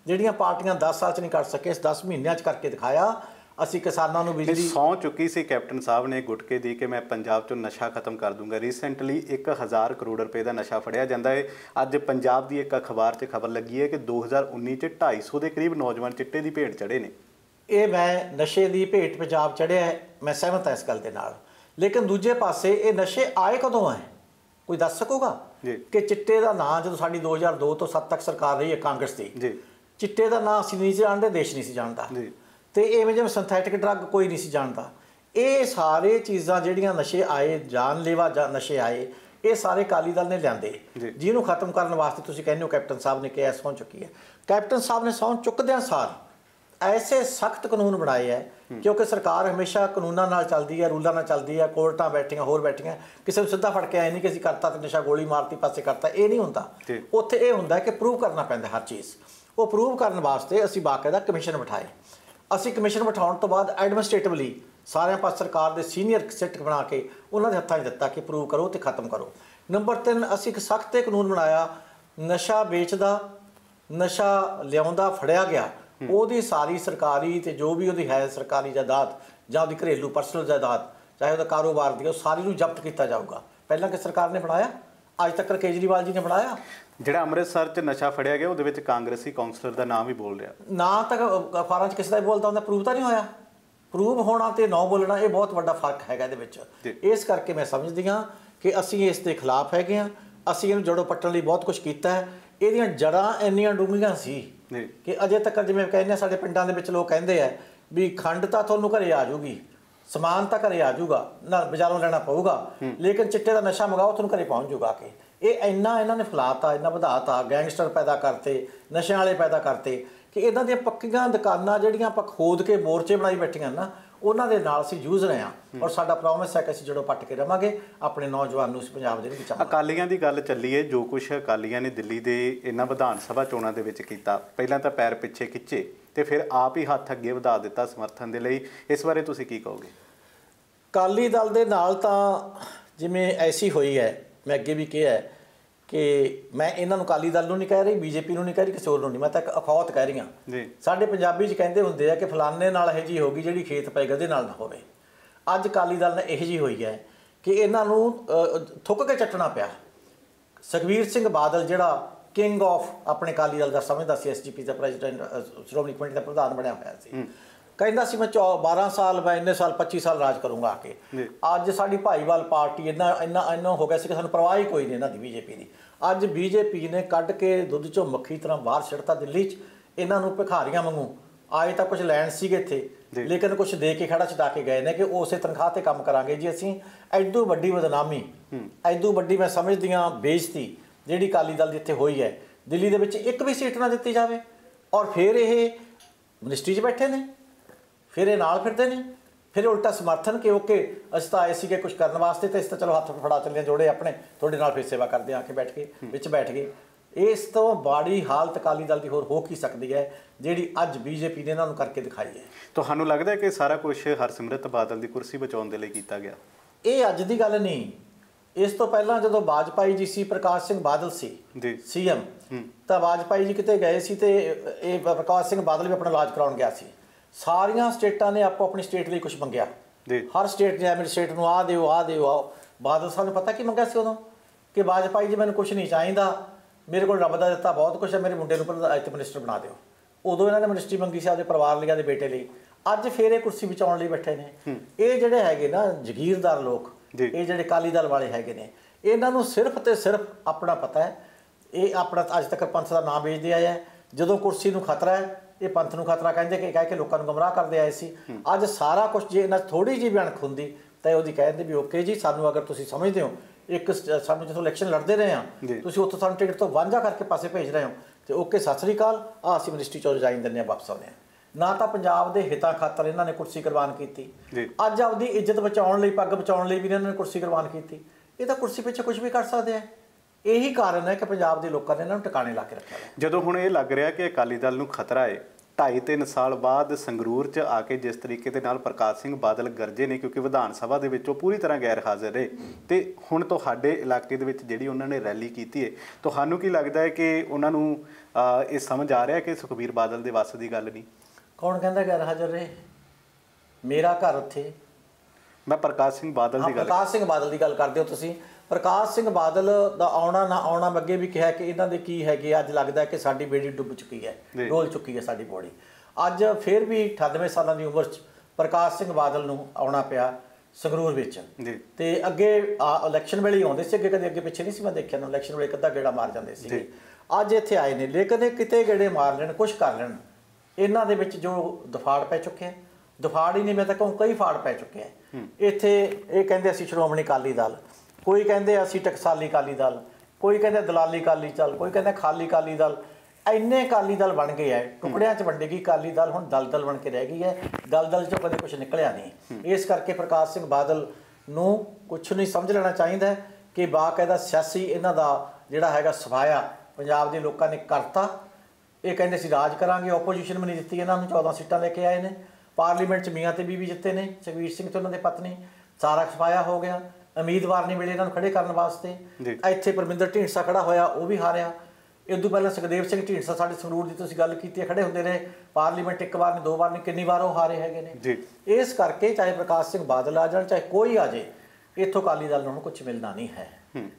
ਜਿਹੜੀਆਂ ਪਾਰਟੀਆਂ ਦਸ ਸਾਲ 'ਚ ਨਹੀਂ ਕਰ ਸਕੇ, ਇਸ ਦਸ ਮਹੀਨਿਆਂ 'ਚ ਕਰਕੇ ਦਿਖਾਇਆ। ਅਸੀਂ ਕਿਸਾਨਾਂ ਨੂੰ ਬਿਜਲੀ ਸਹੁੰ ਚੁੱਕੀ ਸੀ ਕੈਪਟਨ ਸਾਹਿਬ ਨੇ ਗੁਟਕੇ ਦੀ ਕਿ ਮੈਂ ਪੰਜਾਬ 'ਚੋਂ ਨਸ਼ਾ ਖਤਮ ਕਰ ਦੂੰਗਾ। ਰੀਸੈਂਟਲੀ ਇੱਕ ਹਜ਼ਾਰ ਕਰੋੜ ਰੁਪਏ ਦਾ ਨਸ਼ਾ ਫੜਿਆ ਜਾਂਦਾ ਹੈ। ਅੱਜ ਪੰਜਾਬ ਦੀ ਇੱਕ ਅਖਬਾਰ 'ਚ ਖਬਰ ਲੱਗੀ ਹੈ ਕਿ ਦੋ ਹਜ਼ਾਰ ਉੱਨੀ 'ਚ ਢਾਈ ਸੌ ਦੇ ਕਰੀਬ ਨੌਜਵਾਨ ਚਿੱਟੇ ਦੀ ਭੇਟ ਚੜ੍ਹੇ ਨੇ। ਇਹ ਮੈਂ ਨਸ਼ੇ ਦੀ ਭੇਟ ਪੰਜਾਬ ਚੜ੍ਹਿਆ ਹੈ, ਮੈਂ ਸਹਿਮਤ ਹਾਂ ਇਸ ਗੱਲ ਦੇ ਨਾਲ। ਲੇਕਿਨ ਦੂਜੇ ਪਾਸੇ ਇਹ ਨਸ਼ੇ ਆਏ ਕਦੋਂ ਹੈ, ਕੋਈ ਦੱਸ ਸਕੂਗਾ ਕਿ ਚਿੱਟੇ ਦਾ ਨਾਂ ਜਦੋਂ ਸਾਡੀ ਦੋ ਹਜ਼ਾਰ ਦੋ ਤੋਂ ਸੱਤ ਤੱਕ ਸਰਕਾਰ ਰਹੀ ਹੈ ਕਾਂਗਰਸ ਦੀ, ਚਿੱਟੇ ਦਾ ਨਾਂ ਅਸੀਂ ਨਹੀਂ ਸੀ ਜਾਣਦੇ, ਦੇਸ਼ ਨਹੀਂ ਸੀ ਜਾਣਦਾ, ਤੇ ਇਵੇਂ ਜਿਵੇਂ ਸਿੰਥੈਟਿਕ ਡਰੱਗ ਕੋਈ ਨਹੀਂ ਸੀ ਜਾਣਦਾ। ਇਹ ਸਾਰੇ ਚੀਜ਼ਾਂ ਜਿਹੜੀਆਂ ਨਸ਼ੇ ਆਏ, ਜਾਨਲੇਵਾ ਜਾਂ ਨਸ਼ੇ ਆਏ, ਇਹ ਸਾਰੇ ਅਕਾਲੀ ਦਲ ਨੇ ਲਿਆਂਦੇ, ਜਿਹਨੂੰ ਖਤਮ ਕਰਨ ਵਾਸਤੇ ਤੁਸੀਂ ਕਹਿੰਦੇ ਹੋ ਕੈਪਟਨ ਸਾਹਿਬ ਨੇ ਕਿਹਾ ਸਹੁੰ ਚੁੱਕੀ ਹੈ। ਕੈਪਟਨ ਸਾਹਿਬ ਨੇ ਸਹੁੰ ਚੁੱਕਦਿਆਂ ਸਾਰ ਐਸੇ ਸਖਤ ਕਾਨੂੰਨ ਬਣਾਏ ਹੈ, ਕਿਉਂਕਿ ਸਰਕਾਰ ਹਮੇਸ਼ਾ ਕਾਨੂੰਨਾਂ ਨਾਲ ਚੱਲਦੀ ਹੈ, ਰੂਲਾਂ ਨਾਲ ਚੱਲਦੀ ਹੈ। ਕੋਰਟਾਂ ਬੈਠੀਆਂ, ਹੋਰ ਬੈਠੀਆਂ, ਕਿਸੇ ਨੂੰ ਸਿੱਧਾ ਫੜ ਕੇ ਆਏ ਨਹੀਂ ਕਿ ਅਸੀਂ ਕਰਤਾ ਤੇ ਨਸ਼ਾ ਗੋਲੀ ਮਾਰਤੀ ਪਾਸੇ ਕਰਤਾ, ਇਹ ਨਹੀਂ ਹੁੰਦਾ। ਉੱਥੇ ਇਹ ਹੁੰਦਾ ਕਿ ਪ੍ਰੂਵ ਕਰਨਾ ਪੈਂਦਾ ਹਰ ਚੀਜ਼। ਉਹ ਪ੍ਰੂਵ ਕਰਨ ਵਾਸਤੇ ਅਸੀਂ ਬਾਕਾਇਦਾ ਕਮਿਸ਼ਨ ਬਿਠਾਏ। ਅਸੀਂ ਕਮਿਸ਼ਨ ਬਿਠਾਉਣ ਤੋਂ ਬਾਅਦ ਐਡਮਿਨਿਸਟ੍ਰੇਟਿਵਲੀ ਸਾਰਿਆਂ ਪਾਸ ਸਰਕਾਰ ਦੇ ਸੀਨੀਅਰ ਸਿੱਟ ਬਣਾ ਕੇ ਉਹਨਾਂ ਦੇ ਹੱਥਾਂ 'ਚ ਦਿੱਤਾ ਕਿ ਪ੍ਰੂਵ ਕਰੋ ਤੇ ਖਤਮ ਕਰੋ। ਨੰਬਰ ਤਿੰਨ, ਅਸੀਂ ਇੱਕ ਸਖਤ ਤੇ ਕਾਨੂੰਨ ਬਣਾਇਆ, ਨਸ਼ਾ ਵੇਚਦਾ, ਨਸ਼ਾ ਲਿਆਉਂਦਾ ਫੜਿਆ ਗਿਆ, ਉਹਦੀ ਸਾਰੀ ਸਰਕਾਰੀ ਤੇ ਜੋ ਵੀ ਉਹਦੀ ਹੈ ਸਰਕਾਰੀ ਜਾਇਦਾਦ ਜਾਂ ਉਹਦੀ ਘਰੇਲੂ ਪਰਸਨਲ ਜਾਇਦਾਦ, ਚਾਹੇ ਉਹਦਾ ਕਾਰੋਬਾਰ ਦੀ, ਉਹ ਸਾਰੀ ਨੂੰ ਜ਼ਬਤ ਕੀਤਾ ਜਾਊਗਾ। ਪਹਿਲਾਂ ਕਿ ਸਰਕਾਰ ਨੇ ਬਣਾਇਆ, ਅੱਜ ਤੱਕ ਕੇਜਰੀਵਾਲ ਜੀ ਨੇ ਬਣਾਇਆ। ਜਿਹੜਾ ਅੰਮ੍ਰਿਤਸਰ 'ਚ ਨਸ਼ਾ ਫੜਿਆ ਗਿਆ ਉਹਦੇ ਵਿੱਚ ਕਾਂਗਰਸੀ ਕਾਉਂਸਲਰ ਦਾ ਨਾਮ ਵੀ ਬੋਲ ਰਿਹਾ। ਨਾ ਤੱਕ ਅਖਬਾਰਾਂ 'ਚ ਕਿਸੇ ਦਾ ਬੋਲਦਾ ਹੁੰਦਾ, ਪ੍ਰੂਵ ਤਾਂ ਨਹੀਂ ਹੋਇਆ। ਪ੍ਰੂਵ ਹੋਣਾ ਤੇ ਨਾ ਬੋਲਣਾ, ਇਹ ਬਹੁਤ ਵੱਡਾ ਫਰਕ ਹੈਗਾ ਇਹਦੇ ਵਿੱਚ। ਇਸ ਕਰਕੇ ਮੈਂ ਸਮਝਦੀ ਹਾਂ ਕਿ ਅਸੀਂ ਇਸ ਦੇ ਖਿਲਾਫ ਹੈਗੇ ਹਾਂ। ਅਸੀਂ ਇਹਨੂੰ ਜੜੋਂ ਪੱਟਣ ਲਈ ਬਹੁਤ ਕੁਝ ਕੀਤਾ ਹੈ। ਇਹਦੀਆਂ ਜੜ੍ਹਾਂ ਇੰਨੀਆਂ ਡੂੰਘੀਆਂ ਸੀ ਕਿ ਅਜੇ ਤੱਕ, ਜਿਵੇਂ ਕਹਿੰਦੇ ਸਾਡੇ ਪਿੰਡਾਂ ਦੇ ਵਿੱਚ ਲੋਕ ਕਹਿੰਦੇ ਆ ਵੀ ਖੰਡ ਤਾਂ ਤੁਹਾਨੂੰ ਘਰੇ ਆ ਜਾਊਗੀ, ਸਮਾਨ ਤਾਂ ਘਰੇ ਆ ਜਾਊਗਾ, ਨਾ ਬਾਜ਼ਾਰੋਂ ਲੈਣਾ ਪਊਗਾ, ਲੇਕਿਨ ਚਿੱਟੇ ਦਾ ਨਸ਼ਾ ਮੰਗਾਓ ਤੁਹਾਨੂੰ ਘਰੇ ਪਹੁੰਚ ਜਾਊਗਾ। ਕਿ ਇਹ ਇੰਨਾ ਇਹਨਾਂ ਨੇ ਫੈਲਾਤਾ, ਇੰਨਾ ਵਧਾਤਾ, ਗੈਂਗਸਟਰ ਪੈਦਾ ਕਰਤੇ, ਨਸ਼ਿਆਂ ਵਾਲੇ ਪੈਦਾ ਕਰਤੇ ਕਿ ਇਹਨਾਂ ਦੀਆਂ ਪੱਕੀਆਂ ਦੁਕਾਨਾਂ ਜਿਹੜੀਆਂ ਆਪਾਂ ਖੋਦ ਕੇ ਮੋਰਚੇ ਬਣਾਈ ਬੈਠੀਆਂ ਨਾ, ਉਹਨਾਂ ਦੇ ਨਾਲ ਅਸੀਂ ਜੂਝ ਰਹੇ ਹਾਂ। ਔਰ ਸਾਡਾ ਪ੍ਰੋਮਿਸ ਹੈ ਕਿ ਅਸੀਂ ਜੜੋਂ ਪੱਟ ਕੇ ਰਵਾਂਗੇ, ਆਪਣੇ ਨੌਜਵਾਨ ਨੂੰ ਇਸ ਪੰਜਾਬ ਦੇ ਵਿੱਚ। ਅਕਾਲੀਆਂ ਦੀ ਗੱਲ ਚੱਲੀ ਹੈ, ਜੋ ਕੁਛ ਅਕਾਲੀਆਂ ਨੇ ਦਿੱਲੀ ਦੇ ਇਹਨਾਂ ਵਿਧਾਨ ਸਭਾ ਚੋਣਾਂ ਦੇ ਵਿੱਚ ਕੀਤਾ, ਪਹਿਲਾਂ ਤਾਂ ਪੈਰ ਪਿੱਛੇ ਖਿੱਚੇ ਤੇ ਫਿਰ ਆਪ ਹੀ ਹੱਥ ਅੱਗੇ ਵਧਾ ਦਿੱਤਾ ਸਮਰਥਨ ਦੇ ਲਈ। ਇਸ ਬਾਰੇ ਤੁਸੀਂ ਕੀ ਕਹੋਗੇ? ਅਕਾਲੀ ਦਲ ਦੇ ਨਾਲ ਤਾਂ ਜਿਵੇਂ ਐਸੀ ਹੋਈ ਹੈ, ਮੈਂ ਅੱਗੇ ਵੀ ਕਿਹਾ ਕਿ ਮੈਂ ਇਹਨਾਂ ਨੂੰ ਅਕਾਲੀ ਦਲ ਨੂੰ ਨਹੀਂ ਕਹਿ ਰਹੀ, ਬੀਜੇਪੀ ਨੂੰ ਨਹੀਂ ਕਹਿ ਰਹੀ, ਕਿਸੇ ਹੋਰ ਨੂੰ ਨਹੀਂ, ਮੈਂ ਤਾਂ ਇੱਕ ਅਖੌਤ ਕਹਿ ਰਹੀ ਹਾਂ। ਸਾਡੇ ਪੰਜਾਬੀ 'ਚ ਕਹਿੰਦੇ ਹੁੰਦੇ ਆ ਕਿ ਫਲਾਨੇ ਨਾਲ ਇਹੋ ਜਿਹੀ ਹੋ ਗਈ ਜਿਹੜੀ ਖੇਤ ਪਏ ਗਧੇ ਨਾਲ ਨਾ ਹੋਵੇ। ਅੱਜ ਅਕਾਲੀ ਦਲ ਨੇ ਇਹੋ ਜਿਹੀ ਹੋਈ ਹੈ ਕਿ ਇਹਨਾਂ ਨੂੰ ਥੁੱਕ ਕੇ ਚੱਟਣਾ ਪਿਆ। ਸੁਖਬੀਰ ਸਿੰਘ ਬਾਦਲ ਜਿਹੜਾ ਕਿੰਗ ਆਫ ਆਪਣੇ ਅਕਾਲੀ ਦਲ ਦਾ ਸਮਝਦਾ ਸੀ, ਐਸ ਜੀ ਪੀ ਦਾ ਪ੍ਰੈਜ਼ੀਡੈਂਟ, ਸ਼੍ਰੋਮਣੀ ਕਮੇਟੀ ਦਾ ਪ੍ਰਧਾਨ ਬਣਿਆ ਹੋਇਆ ਸੀ, ਕਹਿੰਦਾ ਸੀ ਮੈਂ ਚੌ ਬਾਰਾਂ ਸਾਲ ਮੈਂ ਇੰਨੇ ਸਾਲ ਪੱਚੀ ਸਾਲ ਰਾਜ ਕਰੂੰਗਾ ਆ ਕੇ। ਅੱਜ ਸਾਡੀ ਭਾਈਵਾਲ ਪਾਰਟੀ ਇੰਨਾ ਇੰਨਾ ਇੰਨਾ ਹੋ ਗਿਆ ਸੀ ਕਿ ਸਾਨੂੰ ਪਰਵਾਹ ਹੀ ਕੋਈ ਨਹੀਂ ਇਹਨਾਂ ਦੀ, ਬੀਜੇਪੀ ਦੀ। ਅੱਜ ਬੀਜੇਪੀ ਨੇ ਕੱਢ ਕੇ ਦੁੱਧ 'ਚੋਂ ਮੱਖੀ ਤਰ੍ਹਾਂ ਬਾਹਰ ਛੱਡਤਾ ਦਿੱਲੀ 'ਚ। ਇਹਨਾਂ ਨੂੰ ਭਿਖਾਰੀਆਂ ਵਾਂਗੂ ਆਏ ਤਾਂ ਕੁਝ ਲੈਣ ਸੀਗੇ ਇੱਥੇ, ਲੇਕਿਨ ਕੁਝ ਦੇ ਕੇ ਖੜਾ ਛਡਾ ਕੇ ਗਏ ਨੇ ਕਿ ਉਸੇ ਤਨਖਾਹ 'ਤੇ ਕੰਮ ਕਰਾਂਗੇ ਜੀ ਅਸੀਂ। ਐਡੂ ਵੱਡੀ ਬਦਨਾਮੀ, ਐਡੂ ਵੱਡੀ ਮੈਂ ਸਮਝਦੀ ਹਾਂ ਬੇਇੱਜ਼ਤੀ ਜਿਹੜੀ ਅਕਾਲੀ ਦਲ ਦੀ ਇੱਥੇ ਹੋਈ ਹੈ। ਦਿੱਲੀ ਦੇ ਵਿੱਚ ਇੱਕ ਵੀ ਸੀਟ ਨਾ ਦਿੱਤੀ ਜਾਵੇ ਔਰ ਫਿਰ ਇਹ ਮਿਨਿਸਟਰੀ 'ਚ ਬੈਠੇ ਨੇ, ਫਿਰ ਇਹ ਨਾਲ ਫਿਰਦੇ ਨੇ, ਫਿਰ ਉਲਟਾ ਸਮਰਥਨ ਕਿ ਓਕੇ ਅਸੀਂ ਤਾਂ ਆਏ ਸੀਗੇ ਕੁਝ ਕਰਨ ਵਾਸਤੇ ਤੇ ਇਸ ਤਾਂ ਚਲੋ ਹੱਥ ਫੜਾ ਚੱਲੇ ਜੋੜੇ ਆਪਣੇ, ਤੁਹਾਡੇ ਨਾਲ ਫਿਰ ਸੇਵਾ ਕਰਦੇ ਆ ਕੇ ਬੈਠ ਕੇ ਵਿੱਚ ਬੈਠ ਗਏ। ਇਸ ਤੋਂ ਬਾੜੀ ਹਾਲਤ ਅਕਾਲੀ ਦਲ ਦੀ ਹੋਰ ਹੋ ਕੀ ਸਕਦੀ ਹੈ ਜਿਹੜੀ ਅੱਜ ਬੀਜੇਪੀ ਨੇ ਇਹਨਾਂ ਨੂੰ ਕਰਕੇ ਦਿਖਾਈ ਹੈ। ਤੁਹਾਨੂੰ ਲੱਗਦਾ ਕਿ ਸਾਰਾ ਕੁਝ ਹਰਸਿਮਰਤ ਬਾਦਲ ਦੀ ਕੁਰਸੀ ਬਚਾਉਣ ਦੇ ਲਈ ਕੀਤਾ ਗਿਆ? ਇਹ ਅੱਜ ਦੀ ਗੱਲ ਨਹੀਂ। ਇਸ ਤੋਂ ਪਹਿਲਾਂ ਜਦੋਂ ਵਾਜਪਾਈ ਜੀ ਸੀ, ਪ੍ਰਕਾਸ਼ ਸਿੰਘ ਬਾਦਲ ਸੀ ਸੀ ਐਮ, ਤਾਂ ਵਾਜਪਾਈ ਜੀ ਕਿਤੇ ਗਏ ਸੀ ਤੇ ਇਹ ਪ੍ਰਕਾਸ਼ ਸਿੰਘ ਬਾਦਲ ਵੀ ਆਪਣਾ ਇਲਾਜ ਕਰਾਉਣ ਗਿਆ ਸੀ। ਸਾਰੀਆਂ ਸਟੇਟਾਂ ਨੇ ਆਪੋ ਆਪਣੀ ਸਟੇਟ ਲਈ ਕੁਝ ਮੰਗਿਆ। ਹਰ ਸਟੇਟ ਨੇ ਐਮਰੀ ਸਟੇਟ ਨੂੰ ਆਹ ਦਿਓ ਆਹ ਦਿਓ ਆਓ। ਬਾਦਲ ਸਾਹਿਬ ਨੂੰ ਪਤਾ ਕੀ ਮੰਗਿਆ ਸੀ ਉਦੋਂ ਕਿ ਵਾਜਪਾਈ ਜੀ ਮੈਨੂੰ ਕੁਝ ਨਹੀਂ ਚਾਹੀਦਾ, ਮੇਰੇ ਕੋਲ ਰੱਬ ਦਾ ਦਿੱਤਾ ਬਹੁਤ ਕੁਝ ਹੈ, ਮੇਰੇ ਮੁੰਡੇ ਨੂੰ ਇੱਥੇ ਮਿਨਿਸਟਰ ਬਣਾ ਦਿਓ। ਉਦੋਂ ਇਹਨਾਂ ਨੇ ਮਿਨਿਸਟਰੀ ਮੰਗੀ ਸੀ ਆਪਣੇ ਪਰਿਵਾਰ ਲਈ, ਆਪਣੇ ਬੇਟੇ ਲਈ। ਅੱਜ ਫਿਰ ਇਹ ਕੁਰਸੀ ਬਚਾਉਣ ਲਈ ਬੈਠੇ ਨੇ। ਇਹ ਜਿਹੜੇ ਹੈਗੇ ਨਾ ਜਗੀਰਦਾਰ ਲੋਕ, ਇਹ ਜਿਹੜੇ ਅਕਾਲੀ ਦਲ ਵਾਲੇ ਹੈਗੇ ਨੇ, ਇਹਨਾਂ ਨੂੰ ਸਿਰਫ ਤੇ ਸਿਰਫ ਆਪਣਾ ਪਤਾ ਹੈ। ਇਹ ਆਪਣਾ ਅੱਜ ਤੱਕ ਪੰਥ ਦਾ ਨਾਮ ਵੇਚਦੇ ਆਏ ਹੈ। ਜਦੋਂ ਕੁਰਸੀ ਨੂੰ ਖਤਰਾ ਹੈ ਇਹ ਪੰਥ ਨੂੰ ਖਤਰਾ ਕਹਿੰਦੇ ਕਿ ਕਹਿ ਕੇ ਲੋਕਾਂ ਨੂੰ ਗੁੰਮਰਾਹ ਕਰਦੇ ਆਏ ਸੀ। ਅੱਜ ਸਾਰਾ ਕੁਝ ਜੇ ਇਹਨਾਂ ਥੋੜ੍ਹੀ ਜਿਹੀ ਵੀ ਅਣਖ ਹੁੰਦੀ ਤਾਂ ਉਹਦੀ ਕਹਿੰਦੇ ਵੀ ਓਕੇ ਜੀ, ਸਾਨੂੰ ਅਗਰ ਤੁਸੀਂ ਸਮਝਦੇ ਹੋ ਇੱਕ ਸਾਨੂੰ ਜਦੋਂ ਇਲੈਕਸ਼ਨ ਲੜਦੇ ਰਹੇ ਹਾਂ ਤੁਸੀਂ ਉੱਥੋਂ ਸਾਨੂੰ ਟਿਕਟ ਤੋਂ ਵਾਂਝਾ ਕਰਕੇ ਪਾਸੇ ਭੇਜ ਰਹੇ ਹੋ ਤੇ ਓਕੇ ਸਤਿ ਸ੍ਰੀ ਅਕਾਲ, ਆਹ ਅਸੀਂ ਮਿਨਿਸਟਰੀ ਚੋਂ ਰਿਜ਼ਾਈਨ ਦਿੰਦੇ ਹਾਂ, ਵਾਪਸ ਆਉਂਦੇ ਹਾਂ। ਨਾ ਤਾਂ ਪੰਜਾਬ ਦੇ ਹਿੱਤਾਂ ਖਾਤਰ ਇਹਨਾਂ ਨੇ ਕੁਰਸੀ ਕੁਰਬਾਨ ਕੀਤੀ, ਅੱਜ ਆਪਦੀ ਇੱਜ਼ਤ ਬਚਾਉਣ ਲਈ, ਪੱਗ ਬਚਾਉਣ ਲਈ ਵੀ ਇਹਨਾਂ ਨੇ ਕੁਰਸੀ ਕੁਰਬਾਨ ਕੀਤੀ। ਇਹ ਤਾਂ ਕੁਰਸੀ ਪਿੱਛੇ ਕੁਝ ਵੀ ਕਰ ਸਕਦੇ ਆ। ਇਹੀ ਕਾਰਨ ਹੈ ਕਿ ਪੰਜਾਬ ਦੇ ਲੋਕਾਂ ਨੇ ਇਹਨਾਂ ਨੂੰ ਟਿਕਾਣੇ ਲਾ ਕੇ ਰੱਖਿਆ। ਜਦੋਂ ਹੁਣ ਇਹ ਲੱਗ ਰਿਹਾ ਕਿ ਅਕਾਲੀ ਦਲ ਨੂੰ ਖਤਰਾ ਹੈ ਢਾਈ ਤਿੰਨ ਸਾਲ ਬਾਅਦ ਸੰਗਰੂਰ 'ਚ ਆ ਕੇ ਜਿਸ ਤਰੀਕੇ ਦੇ ਨਾਲ ਪ੍ਰਕਾਸ਼ ਸਿੰਘ ਬਾਦਲ ਗਰਜੇ ਨੇ, ਕਿਉਂਕਿ ਵਿਧਾਨ ਸਭਾ ਦੇ ਵਿੱਚ ਉਹ ਪੂਰੀ ਤਰ੍ਹਾਂ ਗੈਰ ਹਾਜ਼ਰ ਰਹੇ, ਤੇ ਹੁਣ ਤੁਹਾਡੇ ਇਲਾਕੇ ਦੇ ਵਿੱਚ ਜਿਹੜੀ ਉਹਨਾਂ ਨੇ ਰੈਲੀ ਕੀਤੀ ਹੈ, ਤੁਹਾਨੂੰ ਕੀ ਲੱਗਦਾ ਹੈ ਕਿ ਉਹਨਾਂ ਨੂੰ ਇਹ ਸਮਝ ਆ ਰਿਹਾ ਕਿ ਸੁਖਬੀਰ ਬਾਦਲ ਦੇ ਵੱਸ ਦੀ ਗੱਲ ਨਹੀਂ? ਕੌਣ ਕਹਿੰਦਾ ਗੈਰ ਹਾਜ਼ਰ ਰਹੇ? ਮੇਰਾ ਘਰ ਉੱਥੇ। ਮੈਂ ਪ੍ਰਕਾਸ਼ ਸਿੰਘ ਬਾਦਲ ਦੀ ਗੱਲ ਪ੍ਰਕਾਸ਼ ਸਿੰਘ ਬਾਦਲ ਦੀ ਗੱਲ ਕਰਦੇ ਹੋ ਤੁਸੀਂ। ਪ੍ਰਕਾਸ਼ ਸਿੰਘ ਬਾਦਲ ਦਾ ਆਉਣਾ ਨਾ ਆਉਣਾ ਮੈਂ ਅੱਗੇ ਵੀ ਕਿਹਾ ਕਿ ਇਹਨਾਂ ਦੇ ਕੀ ਹੈਗੇ, ਅੱਜ ਲੱਗਦਾ ਕਿ ਸਾਡੀ ਬੇੜੀ ਡੁੱਬ ਚੁੱਕੀ ਹੈ, ਡੋਲ ਚੁੱਕੀ ਹੈ ਸਾਡੀ ਬੋੜੀ। ਅੱਜ ਫਿਰ ਵੀ ਅਠਾਨਵੇਂ ਸਾਲਾਂ ਦੀ ਉਮਰ 'ਚ ਪ੍ਰਕਾਸ਼ ਸਿੰਘ ਬਾਦਲ ਨੂੰ ਆਉਣਾ ਪਿਆ ਸੰਗਰੂਰ ਵਿੱਚ। ਤੇ ਅੱਗੇ ਇਲੈਕਸ਼ਨ ਵੇਲੇ ਹੀ ਆਉਂਦੇ ਸੀ, ਅੱਗੇ ਕਦੇ ਅੱਗੇ ਪਿੱਛੇ ਨਹੀਂ ਸੀ ਮੈਂ ਦੇਖਿਆ ਨਾ, ਇਲੈਕਸ਼ਨ ਵੇਲੇ ਅੱਧਾ ਗੇੜਾ ਮਾਰ ਜਾਂਦੇ ਸੀ। ਅੱਜ ਇੱਥੇ ਆਏ ਨੇ, ਲੇਕਿਨ ਕਿਤੇ ਗੇੜੇ ਮਾਰ ਲੈਣ, ਕੁਛ ਕਰ ਲੈਣ, ਇਹਨਾਂ ਦੇ ਵਿੱਚ ਜੋ ਦਫਾੜ ਪੈ ਚੁੱਕਿਆ, ਦਫਾੜ ਹੀ ਨਹੀਂ ਮੈਂ ਤਾਂ ਕਹੂੰ ਕਈ ਫਾੜ ਪੈ ਚੁੱਕਿਆ ਇੱਥੇ। ਇਹ ਕਹਿੰਦੇ ਅਸੀਂ ਸ਼੍ਰੋਮਣੀ ਅਕਾਲੀ ਦਲ, ਕੋਈ ਕਹਿੰਦੇ ਅਸੀਂ ਟਕਸਾਲੀ ਅਕਾਲੀ ਦਲ, ਕੋਈ ਕਹਿੰਦੇ ਦਲਾਲੀ ਅਕਾਲੀ ਦਲ, ਕੋਈ ਕਹਿੰਦੇ ਖਾਲੀ ਅਕਾਲੀ ਦਲ। ਇੰਨੇ ਅਕਾਲੀ ਦਲ ਬਣ ਗਏ ਹੈ, ਟੁਕੜਿਆਂ 'ਚ ਵੰਡੇ ਗਈ ਅਕਾਲੀ ਦਲ, ਹੁਣ ਦਲਦਲ ਬਣ ਕੇ ਰਹਿ ਗਈ ਹੈ। ਦਲਦਲ 'ਚੋਂ ਕਦੇ ਕੁਛ ਨਿਕਲਿਆ ਨਹੀਂ। ਇਸ ਕਰਕੇ ਪ੍ਰਕਾਸ਼ ਸਿੰਘ ਬਾਦਲ ਨੂੰ ਕੁਛ ਨਹੀਂ ਸਮਝ ਲੈਣਾ ਚਾਹੀਦਾ ਕਿ ਬਾਕਾਇਦਾ ਸਿਆਸੀ ਇਹਨਾਂ ਦਾ ਜਿਹੜਾ ਹੈਗਾ ਸਫਾਇਆ ਪੰਜਾਬ ਦੇ ਲੋਕਾਂ ਨੇ ਕਰਤਾ। ਇਹ ਕਹਿੰਦੇ ਅਸੀਂ ਰਾਜ ਕਰਾਂਗੇ, ਓਪੋਜੀਸ਼ਨ ਵੀ ਨਹੀਂ ਦਿੱਤੀ ਇਹਨਾਂ ਨੂੰ, ਚੌਦਾਂ ਸੀਟਾਂ ਲੈ ਕੇ ਆਏ ਨੇ ਪਾਰਲੀਮੈਂਟ 'ਚ, ਮੀਆਂ ਤੇ ਬੀਬੀ ਜਿੱਤੇ ਨੇ, ਸੁਖਬੀਰ ਸਿੰਘ ਤੇ ਉਹਨਾਂ ਦੇ ਪਤਨੀ, ਸਾਰਾ ਸਫਾਇਆ ਹੋ ਗਿਆ। ਉਮੀਦਵਾਰ ਨਹੀਂ ਮਿਲੇ ਇਹਨਾਂ ਨੂੰ ਖੜੇ ਕਰਨ ਵਾਸਤੇ। ਇੱਥੇ ਪਰਮਿੰਦਰ ਢੀਂਡਸਾ ਖੜਾ ਹੋਇਆ, ਉਹ ਵੀ ਹਾਰਿਆ। ਇਹ ਤੋਂ ਪਹਿਲਾਂ ਸੁਖਦੇਵ ਸਿੰਘ ਢੀਂਡਸਾ ਸਾਡੇ ਸੰਗਰੂਰ ਦੀ ਤੁਸੀਂ ਗੱਲ ਕੀਤੀ, ਖੜੇ ਹੁੰਦੇ ਰਹੇ ਪਾਰਲੀਮੈਂਟ, ਇੱਕ ਵਾਰ ਨਹੀਂ ਦੋ ਵਾਰ ਨਹੀਂ ਕਿੰਨੀ ਵਾਰ ਉਹ ਹਾਰੇ ਹੈਗੇ ਨੇ। ਇਸ ਕਰਕੇ ਚਾਹੇ ਪ੍ਰਕਾਸ਼ ਸਿੰਘ ਬਾਦਲ ਆ ਜਾਣ, ਚਾਹੇ ਕੋਈ ਆ ਜਾਏ, ਇੱਥੋਂ ਅਕਾਲੀ ਦਲ ਨੂੰ ਕੁਝ ਮਿਲਣਾ ਨਹੀਂ ਹੈ।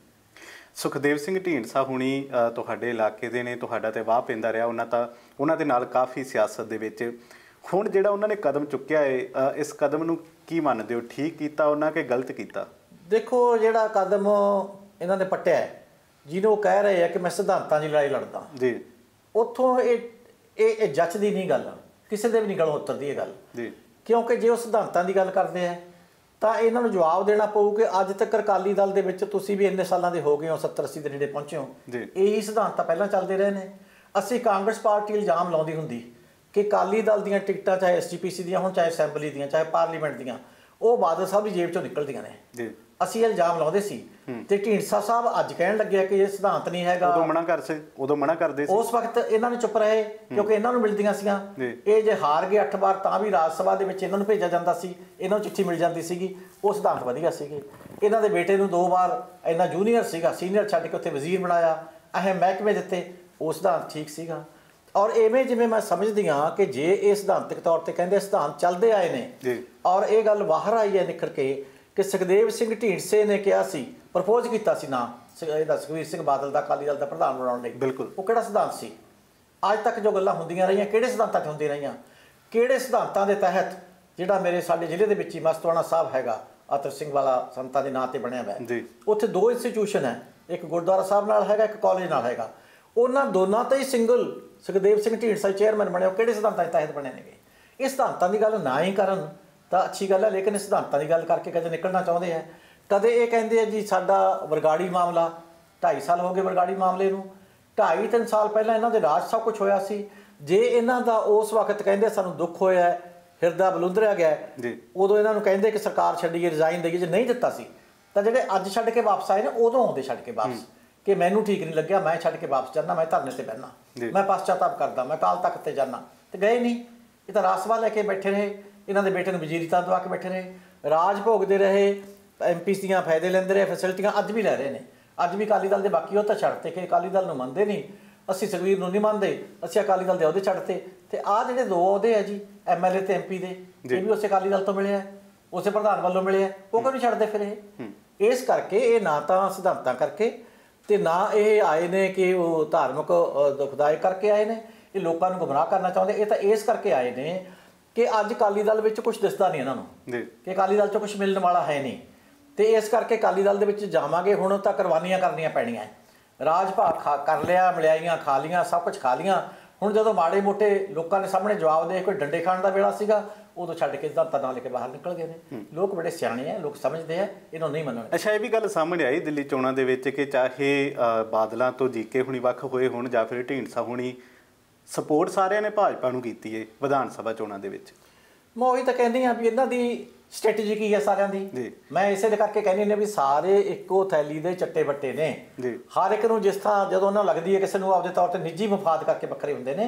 ਸੁਖਦੇਵ ਸਿੰਘ ਢੀਂਡਸਾ ਹੁਣੀ ਤੁਹਾਡੇ ਇਲਾਕੇ ਦੇ ਨੇ, ਤੁਹਾਡਾ ਤੇ ਵਾਹ ਪੈਂਦਾ ਰਿਹਾ ਉਹਨਾਂ ਤਾਂ ਉਹਨਾਂ ਦੇ ਨਾਲ ਕਾਫੀ ਸਿਆਸਤ ਦੇ ਵਿੱਚ। ਹੁਣ ਜਿਹੜਾ ਉਹਨਾਂ ਨੇ ਕਦਮ ਚੁੱਕਿਆ ਹੈ, ਇਸ ਕਦਮ ਨੂੰ ਕੀ ਮੰਨਦੇ ਹੋ? ਠੀਕ ਕੀਤਾ ਉਹਨਾਂ ਕਿ ਗਲਤ ਕੀਤਾ? ਦੇਖੋ, ਜਿਹੜਾ ਕਦਮ ਇਹਨਾਂ ਨੇ ਪੱਟਿਆ ਹੈ, ਜਿਹਨੂੰ ਉਹ ਕਹਿ ਰਹੇ ਆ ਕਿ ਮੈਂ ਸਿਧਾਂਤਾਂ ਦੀ ਲੜਾਈ ਲੜਦਾ ਜੀ, ਉੱਥੋਂ ਇਹ ਇਹ ਜੱਚਦੀ ਨਹੀਂ ਗੱਲ, ਕਿਸੇ ਦੇ ਵੀ ਨਹੀਂ ਗਲੋਂ ਉਤਰਦੀ ਇਹ ਗੱਲ ਜੀ। ਕਿਉਂਕਿ ਜੇ ਉਹ ਸਿਧਾਂਤਾਂ ਦੀ ਗੱਲ ਕਰਦੇ ਆ ਤਾਂ ਇਹਨਾਂ ਨੂੰ ਜਵਾਬ ਦੇਣਾ ਪਊ ਕਿ ਅੱਜ ਤੱਕ ਅਕਾਲੀ ਦਲ ਦੇ ਵਿੱਚ ਤੁਸੀਂ ਵੀ ਇੰਨੇ ਸਾਲਾਂ ਦੇ ਹੋ ਗਏ ਹੋ, ਸੱਤਰ ਅੱਸੀ ਦੇ ਨੇੜੇ ਪਹੁੰਚੇ ਹੋ, ਇਹੀ ਸਿਧਾਂਤ ਤਾਂ ਪਹਿਲਾਂ ਚੱਲਦੇ ਰਹੇ ਨੇ। ਅਸੀਂ ਕਾਂਗਰਸ ਪਾਰਟੀ ਇਲਜ਼ਾਮ ਲਾਉਂਦੀ ਹੁੰਦੀ ਕਿ ਅਕਾਲੀ ਦਲ ਦੀਆਂ ਟਿਕਟਾਂ, ਚਾਹੇ ਐਸ ਜੀ ਪੀ ਸੀ ਦੀਆਂ ਹੁਣ, ਚਾਹੇ ਅਸੈਂਬਲੀ ਦੀਆਂ, ਚਾਹੇ ਪਾਰਲੀਮੈਂਟ ਦੀਆਂ, ਉਹ ਬਾਦਲ ਸਾਹਿਬ ਦੀ ਜੇਬ 'ਚੋਂ ਨਿਕਲਦੀਆਂ ਨੇ। ਅਸੀਂ ਇਲਜ਼ਾਮ ਲਾਉਂਦੇ ਸੀ ਤੇ ਢੀਂਡਸਾ ਸਾਹਿਬ ਅੱਜ ਕਹਿਣ ਲੱਗਿਆ ਕਿ ਇਹ ਸਿਧਾਂਤ ਨਹੀਂ ਹੈਗਾ। ਉਦੋਂ ਮਨਾ ਕਰ ਸੀ, ਉਦੋਂ ਮਨਾ ਕਰਦੇ ਸੀ। ਉਸ ਵਕਤ ਇਹਨਾਂ ਨੂੰ ਚੁੱਪ ਰਹੇ ਕਿਉਂਕਿ ਇਹਨਾਂ ਨੂੰ ਮਿਲਦੀਆਂ ਸੀਗੀਆਂ। ਇਹ ਜੇ ਹਾਰ ਗਏ ਅੱਠ ਵਾਰ ਤਾਂ ਵੀ ਰਾਜ ਸਭਾ ਦੇ ਵਿੱਚ ਇਹਨਾਂ ਨੂੰ ਭੇਜਿਆ ਜਾਂਦਾ ਸੀ, ਇਹਨਾਂ ਨੂੰ ਚਿੱਠੀ ਮਿਲ ਜਾਂਦੀ ਸੀਗੀ। ਉਹ ਸਿਧਾਂਤ ਵਧੀਆ ਸੀਗੇ। ਇਹਨਾਂ ਦੇ ਬੇਟੇ ਨੂੰ ਦੋ ਵਾਰ ਇੰਨਾ ਜੂਨੀਅਰ ਸੀਗਾ, ਸੀਨੀਅਰ ਛੱਡ ਕੇ ਉੱਥੇ ਵਜ਼ੀਰ ਬਣਾਇਆ, ਅਹਿਮ ਮਹਿਕਮੇ ਦਿੱਤੇ, ਉਹ ਸਿਧਾਂਤ ਠੀਕ ਸੀਗਾ। ਔਰ ਇਵੇਂ ਜਿਵੇਂ ਮੈਂ ਸਮਝਦੀ ਹਾਂ ਕਿ ਜੇ ਇਹ ਸਿਧਾਂਤਕ ਤੌਰ 'ਤੇ ਕਹਿੰਦੇ ਸਿਧਾਂਤ ਚੱਲਦੇ ਆਏ ਨੇ, ਔਰ ਇਹ ਗੱਲ ਬਾਹਰ ਆਈ ਹੈ ਨਿਖਰ ਕੇ ਕਿ ਸੁਖਦੇਵ ਸਿੰਘ ਢੀਂਡਸੇ ਨੇ ਕਿਹਾ ਸੀ, ਪ੍ਰਪੋਜ਼ ਕੀਤਾ ਸੀ ਨਾ ਇਹਦਾ ਸੁਖਬੀਰ ਸਿੰਘ ਬਾਦਲ ਦਾ ਅਕਾਲੀ ਦਲ ਦਾ ਪ੍ਰਧਾਨ ਬਣਾਉਣ ਲਈ। ਬਿਲਕੁਲ, ਉਹ ਕਿਹੜਾ ਸਿਧਾਂਤ ਸੀ? ਅੱਜ ਤੱਕ ਜੋ ਗੱਲਾਂ ਹੁੰਦੀਆਂ ਰਹੀਆਂ, ਕਿਹੜੇ ਸਿਧਾਂਤਾਂ 'ਤੇ ਹੁੰਦੀਆਂ ਰਹੀਆਂ? ਕਿਹੜੇ ਸਿਧਾਂਤਾਂ ਦੇ ਤਹਿਤ ਜਿਹੜਾ ਮੇਰੇ ਸਾਡੇ ਜ਼ਿਲ੍ਹੇ ਦੇ ਵਿੱਚ ਹੀ ਮਸਤਵਾਣਾ ਸਾਹਿਬ ਹੈਗਾ, ਅਤਰ ਸਿੰਘ ਵਾਲਾ ਸੰਤਾਂ ਦੇ ਨਾਂ 'ਤੇ ਬਣਿਆ ਹੋਇਆ, ਉੱਥੇ ਦੋ ਇੰਸਟੀਚਿਊਸ਼ਨ ਹੈ, ਇੱਕ ਗੁਰਦੁਆਰਾ ਸਾਹਿਬ ਨਾਲ ਹੈਗਾ, ਇੱਕ ਕਾਲਜ ਨਾਲ ਹੈਗਾ। ਉਹਨਾਂ ਦੋਨਾਂ 'ਤੇ ਹੀ ਸਿੰਗਲ ਸੁਖਦੇਵ ਸਿੰਘ ਢੀਂਡਸਾ ਚੇਅਰਮੈਨ ਬਣੇ। ਉਹ ਕਿਹੜੇ ਸਿਧਾਂਤਾਂ ਦੇ ਤਹਿਤ ਬਣੇ ਨੇਗੇ? ਇਹ ਸਿਧਾਂਤਾਂ ਦੀ ਗੱਲ ਨਾ ਹੀ ਕਰਨ ਤਾਂ ਅੱਛੀ ਗੱਲ ਹੈ, ਲੇਕਿਨ ਸਿਧਾਂਤਾਂ ਦੀ ਗੱਲ ਕਰਕੇ ਕਦੇ ਨਿਕਲਣਾ ਚਾਹੁੰਦੇ ਹੈ। ਕਦੇ ਇਹ ਕਹਿੰਦੇ ਆ ਜੀ ਸਾਡਾ ਬਰਗਾੜੀ ਮਾਮਲਾ, ਢਾਈ ਸਾਲ ਹੋ ਗਏ ਬਰਗਾੜੀ ਮਾਮਲੇ ਨੂੰ, ਢਾਈ ਤਿੰਨ ਸਾਲ ਪਹਿਲਾਂ ਇਹਨਾਂ ਦੇ ਰਾਜ ਸਭ ਕੁਝ ਹੋਇਆ ਸੀ। ਜੇ ਇਹਨਾਂ ਦਾ ਉਸ ਵਕਤ ਕਹਿੰਦੇ ਸਾਨੂੰ ਦੁੱਖ ਹੋਇਆ, ਹਿਰਦਾ ਬਲੁੰਦਰਿਆ ਗਿਆ, ਉਦੋਂ ਇਹਨਾਂ ਨੂੰ ਕਹਿੰਦੇ ਕਿ ਸਰਕਾਰ ਛੱਡੀਏ, ਰਿਜ਼ਾਈਨ ਦੇਈਏ। ਜੇ ਨਹੀਂ ਦਿੱਤਾ ਸੀ ਤਾਂ ਜਿਹੜੇ ਅੱਜ ਛੱਡ ਕੇ ਵਾਪਸ ਆਏ ਨੇ, ਉਦੋਂ ਆਉਂਦੇ ਛੱਡ ਕੇ ਵਾਪਸ ਕਿ ਮੈਨੂੰ ਠੀਕ ਨਹੀਂ ਲੱਗਿਆ, ਮੈਂ ਛੱਡ ਕੇ ਵਾਪਸ ਜਾਂਦਾ, ਮੈਂ ਧਰਨੇ 'ਤੇ ਬਹਿਣਾ, ਮੈਂ ਪਛਤਾਤਾਪ ਕਰਦਾ, ਮੈਂ ਅਕਾਲ ਤਖਤ 'ਤੇ ਜਾਂਦਾ, ਤੇ ਗਏ ਨਹੀਂ। ਇਹ ਤਾਂ ਰਾਜ ਸਭਾ ਲੈ ਕੇ ਬੈਠੇ ਰਹੇ, ਇਹਨਾਂ ਦੇ ਬੇਟੇ ਨੂੰ ਵਜ਼ੀਰੀ ਤਾਂ ਦਵਾ ਕੇ ਬੈਠੇ ਰਹੇ, ਰਾਜ ਭੋਗਦੇ ਰਹੇ, ਐਮ ਪੀ ਦੀਆਂ ਫਾਇਦੇ ਲੈਂਦੇ ਰਹੇ, ਫੈਸਿਲਿਟੀਆਂ ਅੱਜ ਵੀ ਲੈ ਰਹੇ ਨੇ। ਅੱਜ ਵੀ ਅਕਾਲੀ ਦਲ ਦੇ ਬਾਕੀ ਉਹ ਤਾਂ ਛੱਡਤੇ ਕਿ ਅਕਾਲੀ ਦਲ ਨੂੰ ਮੰਨਦੇ ਨਹੀਂ, ਅਸੀਂ ਸੁਖਬੀਰ ਨੂੰ ਨਹੀਂ ਮੰਨਦੇ, ਅਸੀਂ ਅਕਾਲੀ ਦਲ ਦੇ ਅਹੁਦੇ ਛੱਡਤੇ। ਤੇ ਆਹ ਜਿਹੜੇ ਦੋ ਅਹੁਦੇ ਆ ਜੀ ਐਮ ਐਲ ਏ ਤੇ ਐਮ ਪੀ ਦੇ, ਇਹ ਵੀ ਉਸੇ ਅਕਾਲੀ ਦਲ ਤੋਂ ਮਿਲਿਆ, ਉਸੇ ਪ੍ਰਧਾਨ ਵੱਲੋਂ ਮਿਲਿਆ, ਉਹ ਕਿਉਂ ਨਹੀਂ ਛੱਡਦੇ ਫਿਰ ਇਹ? ਇਸ ਕਰਕੇ ਇਹ ਨਾ ਤਾਂ ਸਿਧਾਂਤਾਂ ਕਰਕੇ ਤੇ ਨਾ ਇਹ ਆਏ ਨੇ ਕਿ ਉਹ ਧਾਰਮਿਕ ਦੁਖਦਾਇਕ ਕਰਕੇ ਆਏ ਨੇ, ਇਹ ਲੋਕਾਂ ਨੂੰ ਗੁੰਮਰਾਹ ਕਰਨਾ ਚਾਹੁੰਦੇ। ਇਹ ਤਾਂ ਇਸ ਕਰਕੇ ਆਏ ਨੇ ਕਿ ਅੱਜ ਅਕਾਲੀ ਦਲ ਵਿੱਚ ਕੁਛ ਦਿਸਦਾ ਨਹੀਂ ਇਹਨਾਂ ਨੂੰ ਕਿ ਅਕਾਲੀ ਦਲ 'ਚੋਂ ਕੁਛ ਮਿਲਣ ਵਾਲਾ ਹੈ ਨਹੀਂ, ਤੇ ਇਸ ਕਰਕੇ ਅਕਾਲੀ ਦਲ ਦੇ ਵਿੱਚ ਜਾਵਾਂਗੇ ਹੁਣ ਤਾਂ ਕੁਰਬਾਨੀਆਂ ਕਰਨੀਆਂ ਪੈਣੀਆਂ। ਰਾਜ ਭਾਗ ਖਾ ਕਰ ਲਿਆ, ਮਲਿਆਈਆਂ ਖਾ ਲੀਆਂ, ਸਭ ਕੁਝ ਖਾ ਲੀਆਂ। ਹੁਣ ਜਦੋਂ ਮਾੜੇ ਮੋਟੇ ਲੋਕਾਂ ਦੇ ਸਾਹਮਣੇ ਜਵਾਬ ਦੇ ਕੋਈ ਡੰਡੇ ਖਾਣ ਦਾ ਵੇਲਾ ਸੀਗਾ, ਉਦੋਂ ਛੱਡ ਕੇ ਸਿਧਾਂਤਾਂ ਨਾਲ ਲੈ ਕੇ ਬਾਹਰ ਨਿਕਲ ਗਏ ਨੇ। ਲੋਕ ਬੜੇ ਸਿਆਣੇ ਆ, ਲੋਕ ਸਮਝਦੇ ਆ, ਇਹਨੂੰ ਨਹੀਂ ਮੰਨਣਾ। ਅੱਛਾ, ਇਹ ਵੀ ਗੱਲ ਸਾਹਮਣੇ ਆਈ ਦਿੱਲੀ ਚੋਣਾਂ ਦੇ ਵਿੱਚ ਕਿ ਚਾਹੇ ਬਾਦਲਾਂ ਤੋਂ ਜੀਕੇ ਹੁਣੀ ਵੱਖ ਹੋਏ ਹੋਣ ਜਾਂ ਫਿਰ ਢੀਂਡਸਾ ਹੁਣੀ, ਸਪੋਰਟ ਸਾਰਿਆਂ ਨੇ ਭਾਜਪਾ ਨੂੰ ਕੀਤੀ ਹੈ ਵਿਧਾਨ ਸਭਾ ਚੋਣਾਂ ਦੇ ਵਿੱਚ। ਮੈਂ ਉਹੀ ਤਾਂ ਕਹਿੰਦੀ ਹਾਂ ਵੀ ਇਹਨਾਂ ਦੀ ਸਟ੍ਰੈਟਜੀ ਕੀ ਹੈ ਸਾਰਿਆਂ ਦੀ। ਮੈਂ ਇਸੇ ਦੇ ਕਰਕੇ ਕਹਿੰਦੀ ਨੇ ਵੀ ਸਾਰੇ ਇੱਕੋ ਥੈਲੀ ਦੇ ਚੱਟੇ ਵੱਟੇ ਨੇ। ਹਰ ਇੱਕ ਨੂੰ ਜਿਸ ਤਰ੍ਹਾਂ ਜਦੋਂ ਉਹਨਾਂ ਨੂੰ ਲੱਗਦੀ ਹੈ ਕਿਸੇ ਨੂੰ ਆਪਦੇ ਤੌਰ 'ਤੇ ਨਿੱਜੀ ਮਫਾਦ ਕਰਕੇ ਵੱਖਰੇ ਹੁੰਦੇ ਨੇ,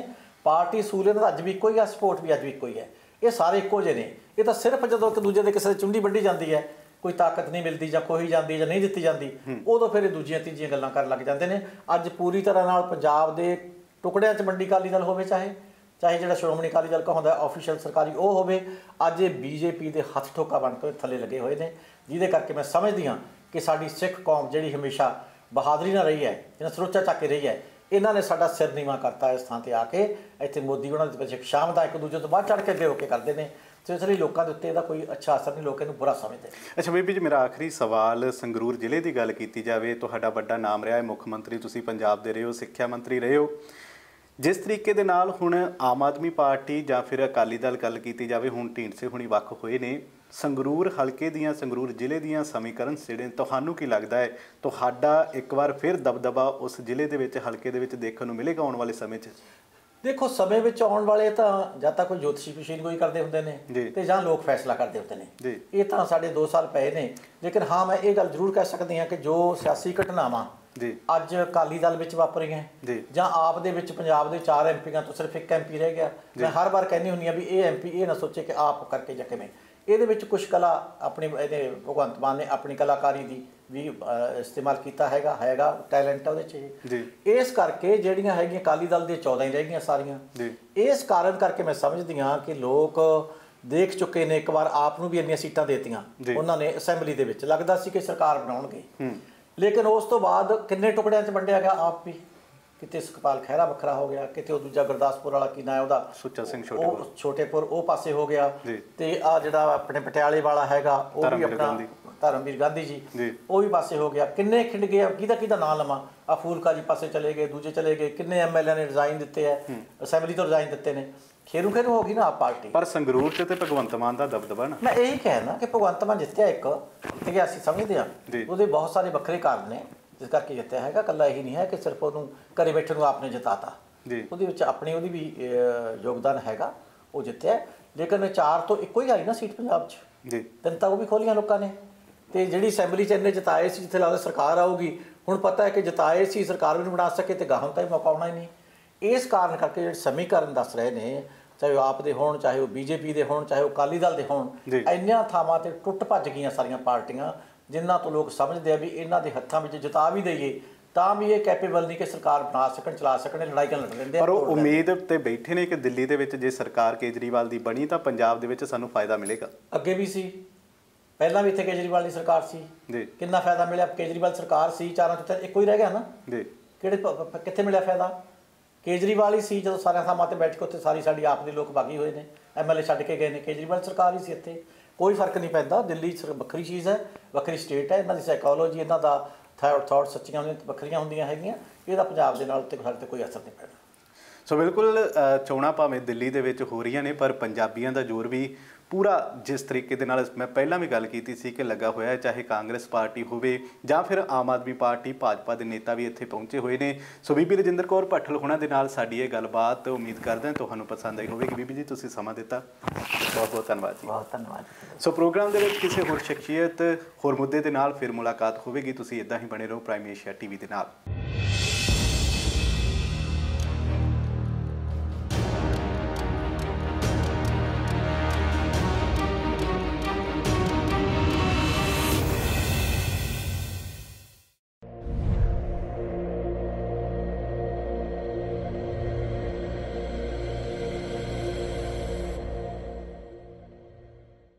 ਪਾਰਟੀ ਅਸੂਲ ਇਹਨਾਂ ਦਾ ਅੱਜ ਵੀ ਇੱਕੋ ਹੀ ਹੈ, ਸਪੋਰਟ ਵੀ ਅੱਜ ਵੀ ਇੱਕੋ ਹੀ ਹੈ। ਇਹ ਸਾਰੇ ਇੱਕੋ ਜਿਹੇ ਨੇ। ਇਹ ਤਾਂ ਸਿਰਫ ਜਦੋਂ ਇੱਕ ਦੂਜੇ ਦੇ ਕਿਸੇ ਦੀ ਚੁੰਡੀ ਵੱਢੀ ਜਾਂਦੀ ਹੈ, ਕੋਈ ਤਾਕਤ ਨਹੀਂ ਮਿਲਦੀ ਜਾਂ ਕੋਈ ਜਾਂਦੀ ਜਾਂ ਨਹੀਂ ਦਿੱਤੀ ਜਾਂਦੀ, ਉਦੋਂ ਫਿਰ ਇਹ ਦੂਜੀਆਂ ਤੀਜੀਆਂ ਗੱਲਾਂ ਕਰਨ ਲੱਗ ਜਾਂਦੇ ਨੇ। ਅੱਜ ਪੂਰੀ ਤਰ੍ਹਾਂ ਨਾਲ ਪੰਜਾਬ ਦੇ ਟੁਕੜਿਆਂ 'ਚ ਮੰਡੀ ਅਕਾਲੀ ਦਲ ਹੋਵੇ, ਚਾਹੇ ਚਾਹੇ ਜਿਹੜਾ ਸ਼੍ਰੋਮਣੀ ਅਕਾਲੀ ਦਲ ਕਹਾਉਂਦਾ ਆਫੀਸ਼ੀਅਲ ਸਰਕਾਰੀ ਉਹ ਹੋਵੇ, ਅੱਜ ਇਹ ਬੀਜੇਪੀ ਦੇ ਹੱਥ ਠੋਕਾ ਬਣ ਕੇ ਥੱਲੇ ਲੱਗੇ ਹੋਏ ਨੇ। ਜਿਹਦੇ ਕਰਕੇ ਮੈਂ ਸਮਝਦੀ ਹਾਂ ਕਿ ਸਾਡੀ ਸਿੱਖ ਕੌਮ ਜਿਹੜੀ ਹਮੇਸ਼ਾ ਬਹਾਦਰੀ ਨਾਲ ਰਹੀ ਹੈ, ਜਿਹਨਾਂ ਸਰੋਚਾ ਚੱਕ ਕੇ ਰਹੀ ਹੈ, ਇਹਨਾਂ ਨੇ ਸਾਡਾ ਸਿਰ ਨੀਵਾਂ ਕਰਤਾ ਇਸ ਥਾਂ ਤੇ ਆ ਕੇ। ਇੱਥੇ ਮੋਦੀ ਉਹਨਾਂ ਦੇ ਪਿੱਛੇ ਸ਼ਾਮ ਦਾ ਇੱਕ ਦੂਜੇ ਤੋਂ ਬਾਅਦ ਚੜ੍ਹ ਕੇ ਅੱਗੇ ਹੋ ਕੇ ਕਰਦੇ ਨੇ, ਤੇ ਇਸ ਲਈ ਲੋਕਾਂ ਦੇ ਉੱਤੇ ਇਹਦਾ ਕੋਈ ਅੱਛਾ ਅਸਰ ਨਹੀਂ, ਲੋਕ ਇਹਨੂੰ ਬੁਰਾ ਸਮਝਦੇ। ਅੱਛਾ ਬੀਬੀ ਜੀ, ਮੇਰਾ ਆਖਰੀ ਸਵਾਲ, ਸੰਗਰੂਰ ਜ਼ਿਲ੍ਹੇ ਦੀ ਗੱਲ ਕੀਤੀ ਜਾਵੇ, ਤੁਹਾਡਾ ਵੱਡਾ ਨਾਮ ਰਿਹਾ ਹੈ, ਮੁੱਖ ਮੰਤਰੀ ਤੁਸੀਂ ਪੰਜਾਬ ਦੇ ਰਹੇ ਹੋ, ਸਿੱਖਿਆ ਮੰਤਰੀ ਰਹੇ ਹੋ। ਜਿਸ ਤਰੀਕੇ ਦੇ ਨਾਲ ਹੁਣ ਆਮ ਆਦਮੀ ਪਾਰਟੀ ਜਾਂ ਫਿਰ ਅਕਾਲੀ ਦਲ ਗੱਲ ਕੀਤੀ ਜਾਵੇ, ਹੁਣ ਢੀਂਡਸੇ ਹੁਣੀ ਵੱਖ ਹੋਏ ਨੇ, ਸੰਗਰੂਰ ਹਲਕੇ ਦੀਆਂ, ਸੰਗਰੂਰ ਜ਼ਿਲ੍ਹੇ ਦੀਆਂ ਸਮੀਕਰਨ ਜਿਹੜੇ, ਤੁਹਾਨੂੰ ਕੀ ਲੱਗਦਾ ਹੈ ਤੁਹਾਡਾ ਇੱਕ ਵਾਰ ਫਿਰ ਦਬਦਬਾ ਉਸ ਜ਼ਿਲ੍ਹੇ ਦੇ ਵਿੱਚ, ਹਲਕੇ ਦੇ ਵਿੱਚ ਦੇਖਣ ਨੂੰ ਮਿਲੇਗਾ ਆਉਣ ਵਾਲੇ ਸਮੇਂ 'ਚ? ਦੇਖੋ, ਸਮੇਂ ਵਿੱਚ ਆਉਣ ਵਾਲੇ ਤਾਂ ਜਾਂ ਤਾਂ ਕੋਈ ਜੋਤਸ਼ੀ ਮਸ਼ੀਨ ਕੋਈ ਕਰਦੇ ਹੁੰਦੇ ਨੇ ਤੇ ਜਾਂ ਲੋਕ ਫੈਸਲਾ ਕਰਦੇ ਹੁੰਦੇ ਨੇ। ਇਹ ਤਾਂ ਸਾਡੇ ਦੋ ਸਾਲ ਪਏ ਨੇ। ਲੇਕਿਨ ਹਾਂ, ਮੈਂ ਇਹ ਗੱਲ ਜ਼ਰੂਰ ਕਹਿ ਸਕਦੀ ਹਾਂ ਕਿ ਜੋ ਸਿਆਸੀ ਘਟਨਾਵਾਂ ਅੱਜ ਅਕਾਲੀ ਦਲ ਵਿੱਚ ਵਾਪਰੀਆਂ ਜਾਂ ਆਪ ਦੇ ਵਿੱਚ ਪੰਜਾਬ ਦੇ ਚਾਰ ਐਮਪੀਆਂ ਤੋਂ ਸਿਰਫ ਇੱਕ ਐਮਪੀ ਰਹਿ ਗਿਆ, ਮੈਂ ਹਰ ਵਾਰ ਕਹਿੰਦੀ ਹੁੰਦੀ ਹਾਂ ਵੀ ਇਹ ਐਮਪੀ ਇਹ ਨਾ ਸੋਚੇ ਕਿ ਆਪ ਕਰਕੇ ਜਾਂ ਕਿਵੇਂ। ਇਹਦੇ ਵਿੱਚ ਕੁਛ ਕਲਾ ਆਪਣੀ, ਇਹਦੇ ਭਗਵੰਤ ਮਾਨ ਨੇ ਆਪਣੀ ਕਲਾਕਾਰੀ ਦੀ ਵੀ ਇਸਤੇਮਾਲ ਕੀਤਾ ਹੈਗਾ ਹੈਗਾ ਟੈਲੈਂਟ ਉਹਦੇ 'ਚ। ਇਸ ਕਰਕੇ ਜਿਹੜੀਆਂ ਹੈਗੀਆਂ ਅਕਾਲੀ ਦਲ ਦੀਆਂ ਚੌਦਾਂ ਹੀ ਰਹਿ ਗਈਆਂ ਸਾਰੀਆਂ। ਇਸ ਕਾਰਨ ਕਰਕੇ ਮੈਂ ਸਮਝਦੀ ਹਾਂ ਕਿ ਲੋਕ ਦੇਖ ਚੁੱਕੇ ਨੇ, ਇੱਕ ਵਾਰ ਆਪ ਨੂੰ ਵੀ ਇੰਨੀਆਂ ਸੀਟਾਂ ਦੇਤੀਆਂ ਉਹਨਾਂ ਨੇ ਅਸੈਂਬਲੀ ਦੇ ਵਿੱਚ, ਲੱਗਦਾ ਸੀ ਕਿ ਸਰਕਾਰ ਬਣਾਉਣਗੇ। ਲੇਕਿਨ ਉਸ ਤੋਂ ਬਾਅਦ ਕਿੰਨੇ ਟੁਕੜਿਆਂ 'ਚ ਵੰਡਿਆ ਗਿਆ ਆਪ ਵੀ। ਕਿਤੇ ਸੁਖਪਾਲ ਖਹਿਰਾ ਵੱਖਰਾ ਹੋ ਗਿਆ, ਕਿਤੇ ਉਹ ਦੂਜਾ ਗੁਰਦਾਸਪੁਰ ਵਾਲਾ ਕੀ ਨਾਂ ਉਹਦਾ, ਸੁੱਚਾ ਸਿੰਘ ਛੋਟੇਪੁਰ, ਛੋਟੇਪੁਰ ਉਹ ਪਾਸੇ ਹੋ ਗਿਆ। ਤੇ ਆ ਜਿਹੜਾ ਆਪਣੇ ਪਟਿਆਲੇ ਵਾਲਾ ਹੈਗਾ ਉਹ ਵੀ ਆਪਣਾ ਧਰਮਵੀਰ ਗਾਂਧੀ ਜੀ, ਉਹ ਵੀ ਪਾਸੇ ਹੋ ਗਿਆ। ਕਿੰਨੇ ਖਿੰਡ ਗਏ, ਕਿਹਦਾ ਕਿਹਦਾ ਨਾਂ ਲਵਾਂ। ਆ ਫੂਲਕਾ ਜੀ ਪਾਸੇ ਚਲੇ ਗਏ, ਦੂਜੇ ਚਲੇ ਗਏ। ਕਿੰਨੇ ਐਮ ਐਲ ਏ ਨੇ ਰਿਜ਼ਾਈਨ ਦਿੱਤੇ ਹੈ, ਅਸੈਂਬਲੀ ਤੋਂ ਰਿਜ਼ਾਈਨ ਦਿੱਤੇ ਨੇ। ਖੇਰੂ ਖੇਰੂ ਹੋ ਗਈ ਨਾ ਆਪ ਪਾਰਟੀ। ਪਰ ਸੰਗਰੂਰ 'ਚ ਤੇ ਭਗਵੰਤ ਮਾਨ ਦਾ ਦਬਦਬਾ ਨਾ। ਮੈਂ ਇਹੀ ਕਹਿਣਾ ਕਿ ਭਗਵੰਤ ਮਾਨ ਜਿੱਤਿਆ ਇੱਕ, ਕਿ ਅਸੀਂ ਸਮਝਦੇ ਹਾਂ ਉਹਦੇ ਬਹੁਤ ਸਾਰੇ ਵੱਖਰੇ ਕਾਰਨ ਨੇ ਜਿਸ ਕਰਕੇ ਜਿੱਤਿਆ ਹੈਗਾ। ਇਕੱਲਾ ਇਹੀ ਨਹੀਂ ਹੈ ਕਿ ਸਿਰਫ ਉਹਨੂੰ ਘਰੇ ਬੈਠੇ ਨੂੰ ਆਪਨੇ ਜਿਤਾਤਾ, ਉਹਦੇ ਵਿੱਚ ਆਪਣੀ ਉਹਦੀ ਵੀ ਯੋਗਦਾਨ ਹੈਗਾ, ਉਹ ਜਿੱਤਿਆ। ਲੇਕਿਨ ਚਾਰ ਤੋਂ ਇੱਕੋ ਹੀ ਆਈ ਨਾ ਸੀਟ ਪੰਜਾਬ 'ਚ, ਤਿੰਨ ਤਾਂ ਉਹ ਵੀ ਖੋਲੀਆਂ ਲੋਕਾਂ ਨੇ। ਤੇ ਜਿਹੜੀ ਅਸੈਂਬਲੀ 'ਚ ਇੰਨੇ ਜਿਤਾਏ ਸੀ, ਜਿੱਥੇ ਲੱਗਦਾ ਸਰਕਾਰ ਆਊਗੀ, ਹੁਣ ਪਤਾ ਹੈ ਕਿ ਜਿਤਾਏ ਸੀ ਸਰਕਾਰ ਵੀ ਨਹੀਂ ਬਣਾ ਸਕੇ ਤੇ ਗਾਹਾਂ ਤਾਂ ਹੀ ਮੌਕਾ ਆਉਣਾ ਹੀ ਨਹੀਂ। ਇਸ ਕਾਰਨ ਕਰਕੇ ਜਿਹੜੇ ਸਮੀਕਰਨ ਦੱਸ ਰਹੇ ਨੇ, ਚਾਹੇ ਉਹ ਆਪ ਦੇ ਹੋਣ, ਚਾਹੇ ਉਹ ਬੀਜੇਪੀ ਦੇ ਹੋਣ, ਚਾਹੇ ਉਹ ਅਕਾਲੀ ਦਲ ਦੇ ਹੋਣ, ਇੰਨੀਆਂ ਥਾਵਾਂ ਤੇ ਟੁੱਟ ਭੱਜ ਗਈਆਂ ਸਾਰੀਆਂ ਪਾਰਟੀਆਂ, ਜਿਨ੍ਹਾਂ ਤੋਂ ਲੋਕ ਸਮਝਦੇ ਆ ਵੀ ਇਹਨਾਂ ਦੇ ਹੱਥਾਂ ਵਿੱਚ ਜਿਤਾ ਵੀ ਦਈਏ ਤਾਂ ਵੀ ਇਹ ਕੈਪੇਬਲ ਨਹੀਂ ਕਿ ਸਰਕਾਰ ਬਣਾ ਸਕਣ, ਚਲਾ ਸਕਣ, ਲੜਾਈਆਂ ਲੜ ਲੈਂਦੇ। ਪਰ ਉਹ ਉਮੀਦ ਤੇ ਬੈਠੇ ਨੇ ਕਿ ਦਿੱਲੀ ਦੇ ਵਿੱਚ ਜੇ ਸਰਕਾਰ ਕੇਜਰੀਵਾਲ ਦੀ ਬਣੀ ਤਾਂ ਪੰਜਾਬ ਦੇ ਵਿੱਚ ਸਾਨੂੰ ਫਾਇਦਾ ਮਿਲੇਗਾ। ਅੱਗੇ ਵੀ ਸੀ, ਪਹਿਲਾਂ ਵੀ ਇੱਥੇ ਕੇਜਰੀਵਾਲ ਦੀ ਸਰਕਾਰ ਸੀ, ਕਿੰਨਾ ਫਾਇਦਾ ਮਿਲਿਆ। ਕੇਜਰੀਵਾਲ ਸਰਕਾਰ ਸੀ, ਚਾਰਾਂ ਚੋਂ ਇੱਕੋ ਹੀ ਰਹਿ ਗਿਆ ਨਾ, ਕਿਹੜੇ ਕਿੱਥੇ ਮਿਲਿਆ ਫਾਇਦਾ। ਕੇਜਰੀਵਾਲ ਹੀ ਸੀ ਜਦੋਂ ਸਾਰਿਆਂ ਥਾਵਾਂ 'ਤੇ ਬੈਠ ਕੇ ਉੱਥੇ ਸਾਰੀ ਸਾਡੀ ਆਪ ਦੇ ਲੋਕ ਬਾਗੀ ਹੋਏ ਨੇ, ਐਮ ਐਲ ਏ ਛੱਡ ਕੇ ਗਏ ਨੇ। ਕੇਜਰੀਵਾਲ ਸਰਕਾਰ ਹੀ ਸੀ ਇੱਥੇ, ਕੋਈ ਫਰਕ ਨਹੀਂ ਪੈਂਦਾ। ਦਿੱਲੀ ਵੱਖਰੀ ਚੀਜ਼ ਹੈ, ਵੱਖਰੀ ਸਟੇਟ ਹੈ, ਇਹਨਾਂ ਦੀ ਸਾਈਕੋਲੋਜੀ, ਇਹਨਾਂ ਦਾ ਥਾਟ ਸੱਚੀਆਂ ਹੁੰਦੀਆਂ, ਵੱਖਰੀਆਂ ਹੁੰਦੀਆਂ ਹੈਗੀਆਂ। ਇਹਦਾ ਪੰਜਾਬ ਦੇ ਨਾਲ ਉੱਤੇ ਸਾਡੇ 'ਤੇ ਕੋਈ ਅਸਰ ਨਹੀਂ ਪੈਣਾ। ਸੋ ਬਿਲਕੁਲ, ਚੋਣਾਂ ਭਾਵੇਂ ਦਿੱਲੀ ਦੇ ਵਿੱਚ ਹੋ ਰਹੀਆਂ ਨੇ, ਪਰ ਪੰਜਾਬੀਆਂ ਦਾ ਜ਼ੋਰ ਵੀ ਪੂਰਾ ਜਿਸ ਤਰੀਕੇ ਦੇ ਨਾਲ ਮੈਂ ਪਹਿਲਾਂ ਵੀ ਗੱਲ ਕੀਤੀ ਸੀ ਕਿ ਲੱਗਾ ਹੋਇਆ ਹੈ, ਚਾਹੇ ਕਾਂਗਰਸ ਪਾਰਟੀ ਹੋਵੇ ਜਾਂ ਫਿਰ ਆਮ ਆਦਮੀ ਪਾਰਟੀ, ਭਾਜਪਾ ਦੇ ਨੇਤਾ ਵੀ ਇੱਥੇ ਪਹੁੰਚੇ ਹੋਏ ਨੇ। ਸੋ ਬੀਬੀ ਰਜਿੰਦਰ ਕੌਰ ਭੱਠਲ ਹੋਣਾ ਦੇ ਨਾਲ ਸਾਡੀ ਇਹ ਗੱਲਬਾਤ ਉਮੀਦ ਕਰਦੇ ਹਾਂ ਤੁਹਾਨੂੰ ਪਸੰਦ ਆਈ ਹੋਵੇਗੀ। ਬੀਬੀ ਜੀ, ਤੁਸੀਂ ਸਮਾਂ ਦਿੱਤਾ, ਬਹੁਤ ਬਹੁਤ ਧੰਨਵਾਦ ਜੀ। ਬਹੁਤ ਧੰਨਵਾਦ। ਸੋ ਪ੍ਰੋਗਰਾਮ ਦੇ ਵਿੱਚ ਕਿਸੇ ਹੋਰ ਸ਼ਖਸੀਅਤ, ਹੋਰ ਮੁੱਦੇ ਦੇ ਨਾਲ ਫਿਰ ਮੁਲਾਕਾਤ ਹੋਵੇਗੀ। ਤੁਸੀਂ ਇੱਦਾਂ ਹੀ ਬਣੇ ਰਹੋ ਪ੍ਰਾਈਮ ਏਸ਼ੀਆ ਟੀਵੀ ਦੇ ਨਾਲ।